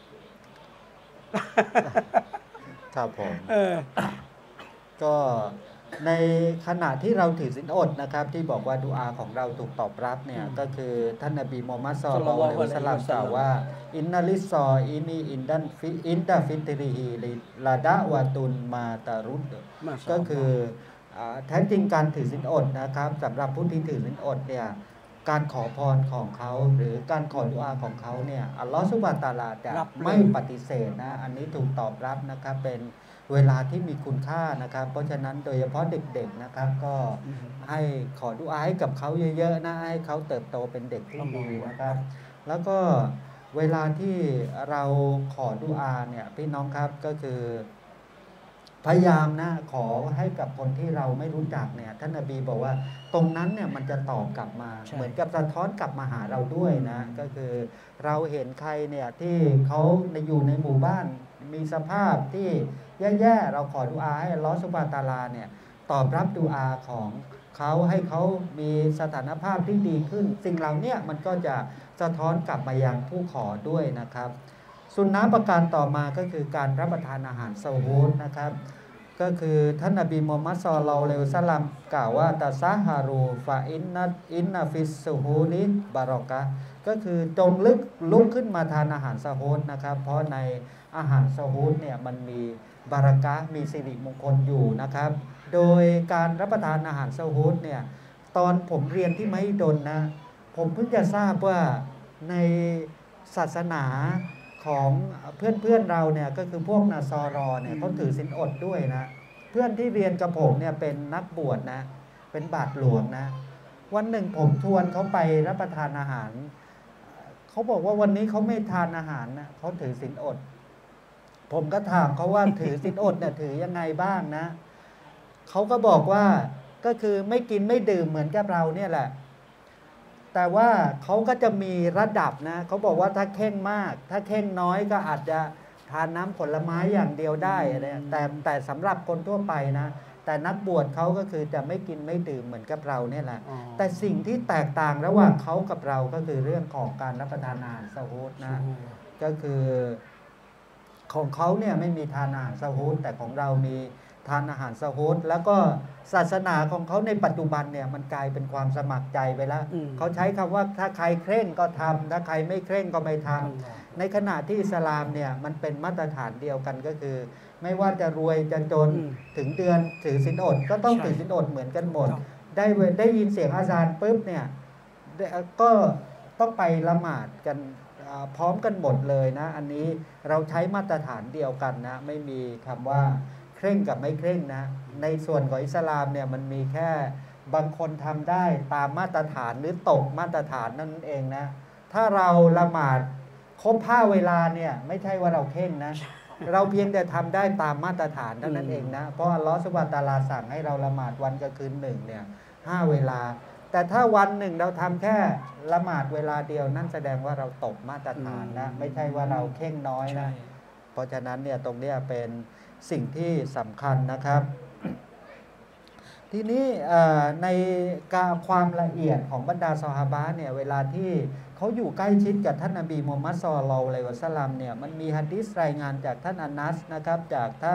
ครับผมเออก็ในขณะที่เราถือศีลอดนะครับที่บอกว่าดุอาของเราถูกตอบรับเนี่ยก็คือท่านนบีมูฮัมมัดศ็อลลัลลอฮุอะลัยฮิวะซัลลัมกล่าวว่าอินนัลิซออินีอินดาฟิตริฮิลิลาดะวะตุนมาตารุดมาชาอัลลอฮ์ก็คือแท้จริงการถือศีลอดนะครับสำหรับผู้ที่ถือศีลอดเนี่ยการขอพรของเขาหรือการขอดุอาของเขาเนี่ยอัลลอฮฺซุบฮานะฮูวะตะอาลาจะรับเลยไม่ปฏิเสธนะอันนี้ถูกตอบรับนะครับเป็นเวลาที่มีคุณค่านะครับ เพราะฉะนั้นโดยเฉพาะเด็กๆนะครับก็ให้ขอดุอาให้กับเขาเยอะๆนะให้เขาเติบโตเป็นเด็กที่ดีนะครับ แล้วก็เวลาที่เราขอดุอาเนี่ยพี่น้องครับก็คือพยายามนะขอให้กับคนที่เราไม่รู้จักเนี่ยท่านนบีบอกว่าตรงนั้นเนี่ยมันจะตอบกลับมาใช่เหมือนกับสะท้อนกลับมาหาเราด้วยนะก็คือเราเห็นใครเนี่ยที่เขาอยู่ในหมู่บ้านมีสภาพที่แย่ๆเราขอดุอาให้อัลเลาะห์ซุบฮานะฮูวะตะอาลาเนี่ยตอบรับดุอาของเขาให้เขามีสถานภาพที่ดีขึ้น สิ่งเหล่านี้มันก็จะสะท้อนกลับมายังผู้ขอด้วยนะครับสุนนะประการต่อมาก็คือการรับประทานอาหารซะฮูรนะครับก็คือท่านนบีมูฮัมมัดศ็อลลัลลอฮุอะลัยฮิวะซัลลัมกล่าวว่าตะซะฮารูฟะอินนะฟิสซูฮูลิบารอกะห์ก็คือจงลุกขึ้นมาทานอาหารซะฮูรนะครับเพราะในอาหารซะฮูรเนี่ยมันมีบารอกะห์มีสิริมงคลอยู่นะครับโดยการรับประทานอาหารซะฮูรเนี่ยตอนผมเรียนที่มหิดลนะผมเพิ่งจะทราบว่าในศาสนาของเพื่อนเราเนี่ยก็คือพวกนาซอรอเนี่ยเขาถือศีลอดด้วยนะเพื่อนที่เรียนกับผมเนี่ยเป็นนักบวชนะเป็นบาทหลวงนะวันหนึ่งผมชวนเขาไปรับประทานอาหารเขาบอกว่าวันนี้เขาไม่ทานอาหารนะเขาถือศีลอดผมก็ถามเขาว่าถือศีลอดเนี่ยถือยังไงบ้างนะเขาก็บอกว่าก็คือไม่กินไม่ดื่มเหมือนกับเราเนี่ยแหละแต่ว่าเขาก็จะมีระดับนะเขาบอกว่าถ้าเข่งมากถ้าเข่งน้อยก็อาจจะทานน้ำผลไม้อย่างเดียวได้อะไรแต่สำหรับคนทั่วไปนะแต่นักบวชเขาก็คือจะไม่กินไม่ดื่มเหมือนกับเราเนี่ยแหละแต่สิ่งที่แตกต่างระหว่างเขากับเราก็คือเรื่องของการรับประทานอาหารซะฮูรนะก็คือของเขาเนี่ยไม่มีทานอาหารซะฮูรแต่ของเรามีทานอาหารซะฮูรแล้วก็ศาสนาของเขาในปัจจุบันเนี่ยมันกลายเป็นความสมัครใจไปแล้วเขาใช้คำว่าถ้าใครเคร่งก็ทำถ้าใครไม่เคร่งก็ไม่ทำในขณะที่อิสลามเนี่ยมันเป็นมาตรฐานเดียวกันก็คือไม่ว่าจะรวยจะจนถึงเดือนถือศีลอดก็ต้องถือศีลอดเหมือนกันหมดได้ยินเสียงอาซานปุ๊บเนี่ยก็ต้องไปละหมาดกันพร้อมกันหมดเลยนะอันนี้เราใช้มาตรฐานเดียวกันนะไม่มีคำว่าเคร่งกับไม่เคร่งนะในส่วนของอิสลามเนี่ยมันมีแค่บางคนทำได้ตามมาตรฐานหรือตกมาตรฐานนั่นเองนะถ้าเราละหมาดครบ5เวลาเนี่ยไม่ใช่ว่าเราเคร่งนะเราเพียงแต่ทำได้ตามมาตรฐานเท่านั้นเองนะเพราะอัลลอฮฺซุบฮานะฮูวะตะอาลาสั่งให้เราละหมาดวันกับคืนหนึ่งเนี่ย5เวลาแต่ถ้าวันหนึ่งเราทำแค่ละหมาดเวลาเดียวนั่นแสดงว่าเราตกมาตรฐานนะไม่ใช่ว่าเราเคร่งน้อยนะเพราะฉะนั้นเนี่ยตรงนี้เป็นสิ่งที่สำคัญนะครับทีนี้ในการความละเอียดของบรรดาซอฮาบะห์เนี่ยเวลาที่เขาอยู่ใกล้ชิดกับท่านนบีมูฮัมมัดศ็อลลัลลอฮุอะลัยฮิวะซัลลัมเนี่ยมันมีหะดีษรายงานจากท่านอานัสนะครับจากท่าน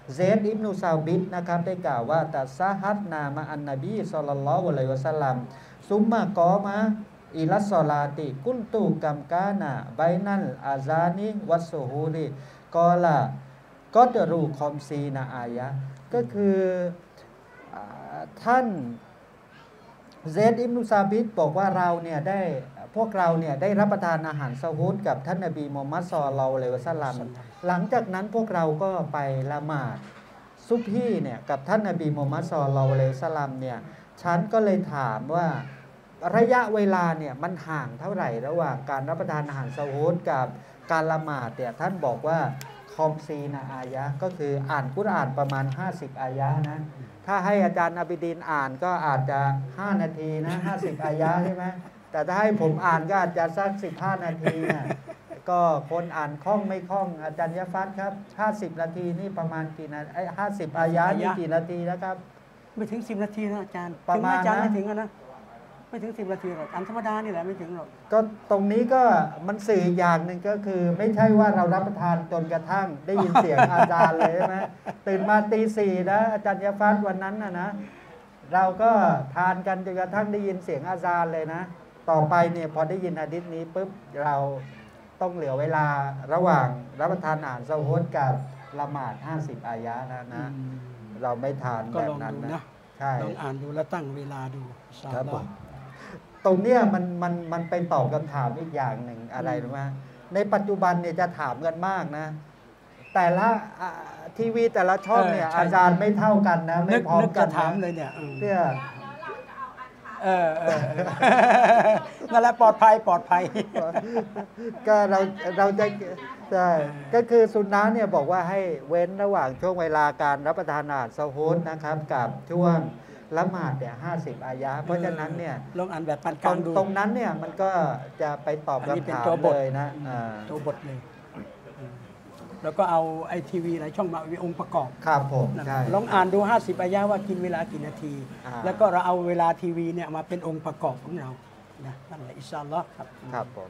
เซดอิบนุซาบิดนะครับได้กล่าวว่าตัสซะฮัดนามะอันนบีศ็อลลัลลอฮุอะลัยฮิวะซัลลัมซุมมะกอมะอิลัสศอลาติกุนตุกัมกานะไบนัลอาซานิวัสซุฮูริกอละกอดรูคอมซีนาอายะก็คือท่านเซดอิบนุซาบิดบอกว่าพวกเราเนี่ยได้รับประทานอาหารซะฮูดกับท่านนบีมุฮัมมัดศ็อลลัลลอฮุอะลัยฮิวะซัลลัมหลังจากนั้นพวกเราก็ไปละหมาดซุบฮีเนี่ยกับท่านนบีมุฮัมมัดศ็อลลัลลอฮุอะลัยฮิวะซัลลัมเนี่ยฉันก็เลยถามว่าระยะเวลาเนี่ยมันห่างเท่าไหร่ระหว่างการรับประทานอาหารซะฮูดกับการละหมาดเนี่ยท่านบอกว่าคอมซีนาอายะก็คืออ่านกุรอานประมาณ50อายะนะถ้าให้อาจารย์อาบิดีนอ่านก็อาจจะ5นาทีนะ50อายะใช่ไหมแต่ถ้าให้ผมอ่านก็อาจจะสัก15นาทีนะก็คนอ่านคล่องไม่คล่องอาจารย์ยะฟัดครับ50นาทีนี่ประมาณกี่นาที50อายะนี่กี่นาทีนะครับไม่ถึง10นาทีนะอาจารย์ประมาณอาจารย์ไม่ถึงนะไม่ถึง10นาทีหรอกอันธรรมดานี่แหละไม่ถึงหรอกก็ตรงนี้ก็มันสื่ออย่างหนึ่งก็คือไม่ใช่ว่าเรารับประทานจนกระทั่งได้ยินเสียงอาจารย์เลยใช่ไหมตื่นมาตี 4นะอาจารย์ยะฟัดวันนั้นนะเราก็ทานกันจนกระทั่งได้ยินเสียงอาจารย์เลยนะต่อไปเนี่ยพอได้ยินหะดีษนี้ปุ๊บเราต้องเหลือเวลาระหว่างรับประทานอาหารซะฮูดกับละหมาด50อายะนะเราไม่ทานแบบนั้นนะใช่ลองอ่านดูแล้วตั้งเวลาดูครับผมตรงเนี้ยมันไปตอบคำถามอีกอย่างหนึ่งอะไรรู้ไหมในปัจจุบันเนี่ยจะถามกันมากนะแต่ละทีวีแต่ละช่องเนี่ยอาจารย์ไม่เท่ากันนะไม่พร้อมกันถามเลยเนี่ยนั่นแหละปลอดภัยก็เราจะใช่ก็คือซุนนะห์เนี่ยบอกว่าให้เว้นระหว่างช่วงเวลาการรับประทานอาหารซะฮูดนะครับกับช่วงละหมาดเนี่ย50อายะเพราะฉะนั้นเนี่ยลองอ่านแบบปานกลางดูตรงนั้นเนี่ยมันก็จะไปตอบคำถามเลยนะตัวบทเลยแล้วก็เอาไอทีวีหลายช่องมาเป็นองค์ประกอบครับผมใช่ลองอ่านดู50อายะว่ากินเวลากี่นาทีแล้วก็เราเอาเวลาทีวีเนี่ยมาเป็นองค์ประกอบของเรานะนั่นแหละอินชาอัลลอฮ์ครับครับผม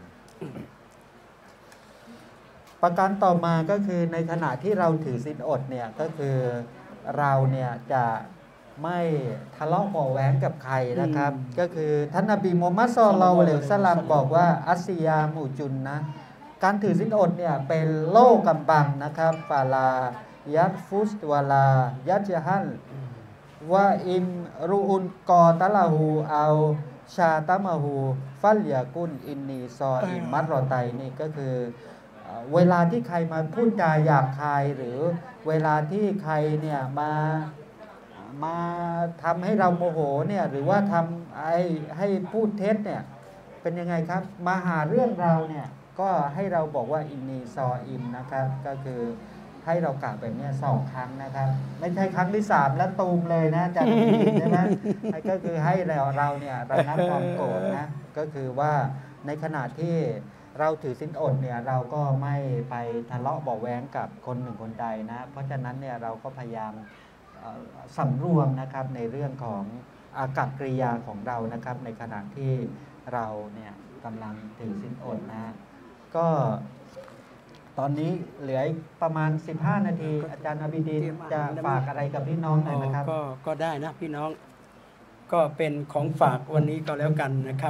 ประการต่อมาก็คือในขณะที่เราถือศีลอดเนี่ยก็คือเราเนี่ยจะไม่ทะเลาะเบาะแว้งกับใครนะครับก็คือท่านนบีมุฮัมมัดศ็อลลัลลอฮุอะลัยฮิวะซัลลัมบอกว่าอัสซิยามุจุนนะการถือศีลอดเนี่ยเป็นโล่กำบังนะครับฟาลายัดฟุสวาลายัดยะฮันว่าอิมรูอุนกอตะลาหูเอาชาตะมะหูฟัลยากุนอินนีซออิมมัตรอไตนี่ก็คือเวลาที่ใครมาพูดจาหยาบคายหรือเวลาที่ใครเนี่ยมาทำให้เราโมโหเนี่ยหรือว่าทำให้พูดเท็จเนี่ยเป็นยังไงครับมาหาเรื่องเราเนี่ยก็ให้เราบอกว่าอินนีซออิมนะครับก็คือให้เรากล่าวแบบนี้2 ครั้งนะครับไม่ใช่ครั้งที่3แล้วตูมเลยนะอาจารย์ใช่ไหมก็คือให้เราเนี่ยระงับความโกรธนะก็คือว่าในขณะที่เราถือศีลอดเนี่ยเราก็ไม่ไปทะเลาะเบาะแว้งกับคนหนึ่งคนใดนะเพราะฉะนั้นเนี่ยเราก็พยายามสำรวมนะครับในเรื่องของอากัปกิริยาของเรานะครับในขณะที่เราเนี่ยกำลังถือศีลอดนะก็ตอนนี้เหลือประมาณ15นาทีอาจารย์อาบิดีนจะฝากอะไรกับพี่น้องหน่อยนะครับก็ได้นะพี่น้องก็เป็นของฝากวันนี้ก็แล้วกันนะครับ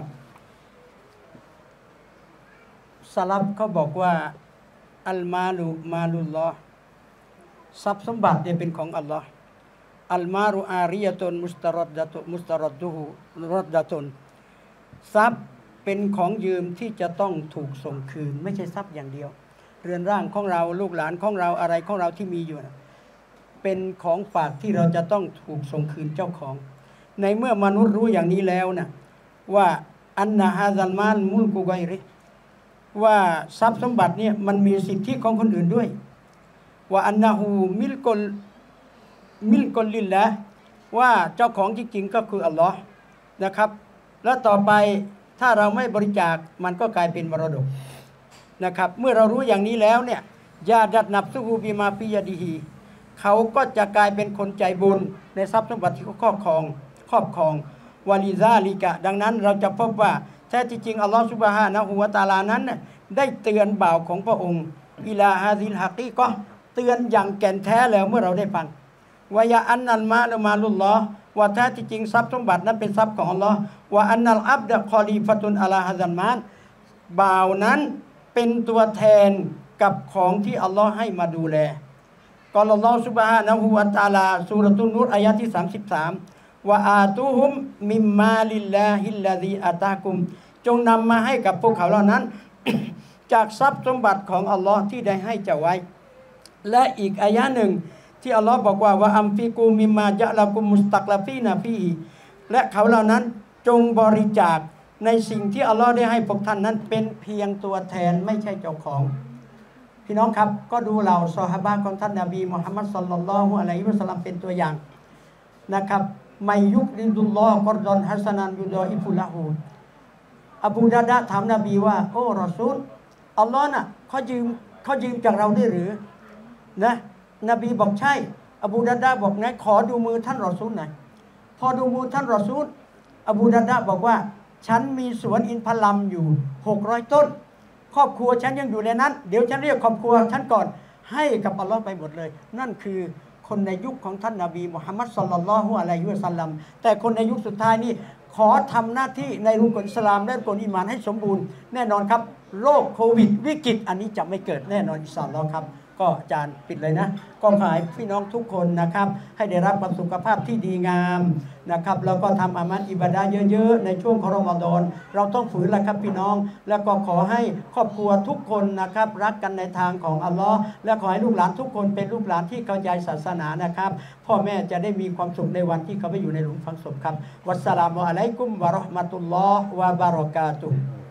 สลับเขาบอกว่าอัลมาลุลลอฮ์ทรัพย์สมบัติเนี่ยเป็นของอัลลอฮ์อัลมารุอาริยะตุนมุสตารดดุฮูรดดะตุนทรัพย์เป็นของยืมที่จะต้องถูกส่งคืนไม่ใช่ทรัพย์อย่างเดียวเรือนร่างของเราลูกหลานของเราอะไรของเราที่มีอยู่เป็นของฝากที่เราจะต้องถูกส่งคืนเจ้าของในเมื่อมนุษย์รู้อย่างนี้แล้วนะว่าอันนะฮาซัลมานมุลกุไกริว่าทรัพย์สมบัติเนี่ยมันมีสิทธิของคนอื่นด้วยว่าอันนะฮูมิลกุลลิลละว่าเจ้าของจริงๆก็คืออัลลอฮ์นะครับแล้วต่อไปถ้าเราไม่บริจาคมันก็กลายเป็นมรดกนะครับเมื่อเรารู้อย่างนี้แล้วเนี่ยยาดัดนับซุฮูบิมาฟิยาดีฮีเขาก็จะกลายเป็นคนใจบุญในทรัพย์สมบัติที่เขาครอบครองวาลิซาลิกะดังนั้นเราจะพบว่าแท้จริงอัลลอฮฺซุบฮานะฮูวะตะอาลานั้นได้เตือนบ่าวของพระองค์อิลาฮาซิลฮะกีกะห์เตือนอย่างแก่นแท้แล้วเมื่อเราได้ฟังวายาอันนัลมาลมาลุลลอฮ์ว่าแท้ที่จริงทรัพย์สมบัตินั้นเป็นทรัพย์ของอัลลอฮ์ว่าอันนัลอับดะคอลีฟะตุนอะลาฮะซันมานบ่าวนั้นเป็นตัวแทนกับของที่อัลลอฮ์ให้มาดูแลกอลอัลลอฮ์ซุบฮานะฮูวะตะอาลาซูเราะตุนนูรอายะที่33ว่าอาตูฮุมมิมมาลิลลาฮิลลาซีอาตากุมจงนำมาให้กับพวกเขาเหล่านั้น จากทรัพย์สมบัติของอัลลอฮ์ที่ได้ให้เจ้าไว้และอีกอายะหนึ่งที่อัลลอฮ์บอกว่าอัมฟิกูมิมมาจะละกุมมุสตักลาฟีนาฟีและเขาเหล่านั้นจงบริจาคในสิ่งที่อัลลอฮ์ได้ให้พวกท่านนั้นเป็นเพียงตัวแทนไม่ใช่เจ้าของพี่น้องครับก็ดูเราซอฮาบะห์ของท่านนบีมุฮัมมัดศ็อลลัลลอฮุอะลัยฮิวะซัลลัมเป็นตัวอย่างนะครับไมยุกริดุลลอฮ์กอรดอนฮัสนันยุดออิฟุละฮูอบูดาดะถามนบีว่าโอ้รอซูลอัลลอฮ์น่ะเขายืมจากเราได้หรือนะนบีบอกใช่อบูดาดะบอกงั้นขอดูมือท่านรอซูลหน่อยพอดูมือท่านรอซูลอบูดาดะบอกว่าฉันมีสวนอินทผลัมอยู่600ต้นครอบครัวฉันยังอยู่ในนั้นเดี๋ยวฉันเรียกครอบครัวฉันก่อนให้กับอัลลอฮ์ไปหมดเลยนั่นคือคนในยุคของท่านนบีมุฮัมมัดศ็อลลัลลอฮุอะลัยฮิวะซัลลัมแต่คนในยุคสุดท้ายนี่ขอทำหน้าที่ในรุกนอิสลามและรุกนอีหม่านให้สมบูรณ์แน่นอนครับโรคโควิดวิกฤตอันนี้จะไม่เกิดแน่นอนอินชาอัลลอฮ์ครับก็อาจารย์ปิดเลยนะก็ขอให้พี่น้องทุกคนนะครับให้ได้รับสุขภาพที่ดีงามนะครับแล้วก็ทำอามัลอิบาดะห์เยอะๆในช่วงของรอมฎอนเราต้องฝืนละครับพี่น้องแล้วก็ขอให้ครอบครัวทุกคนนะครับรักกันในทางของอัลลอฮ์และขอให้ลูกหลานทุกคนเป็นลูกหลานที่เข้าใจศาสนานะครับพ่อแม่จะได้มีความสุขในวันที่เขาไปอยู่ในหลุมฝังศพครับวัสสลามุอะลัยกุมวะเราะห์มะตุลลอฮ์วะบะเราะกาตุฮ์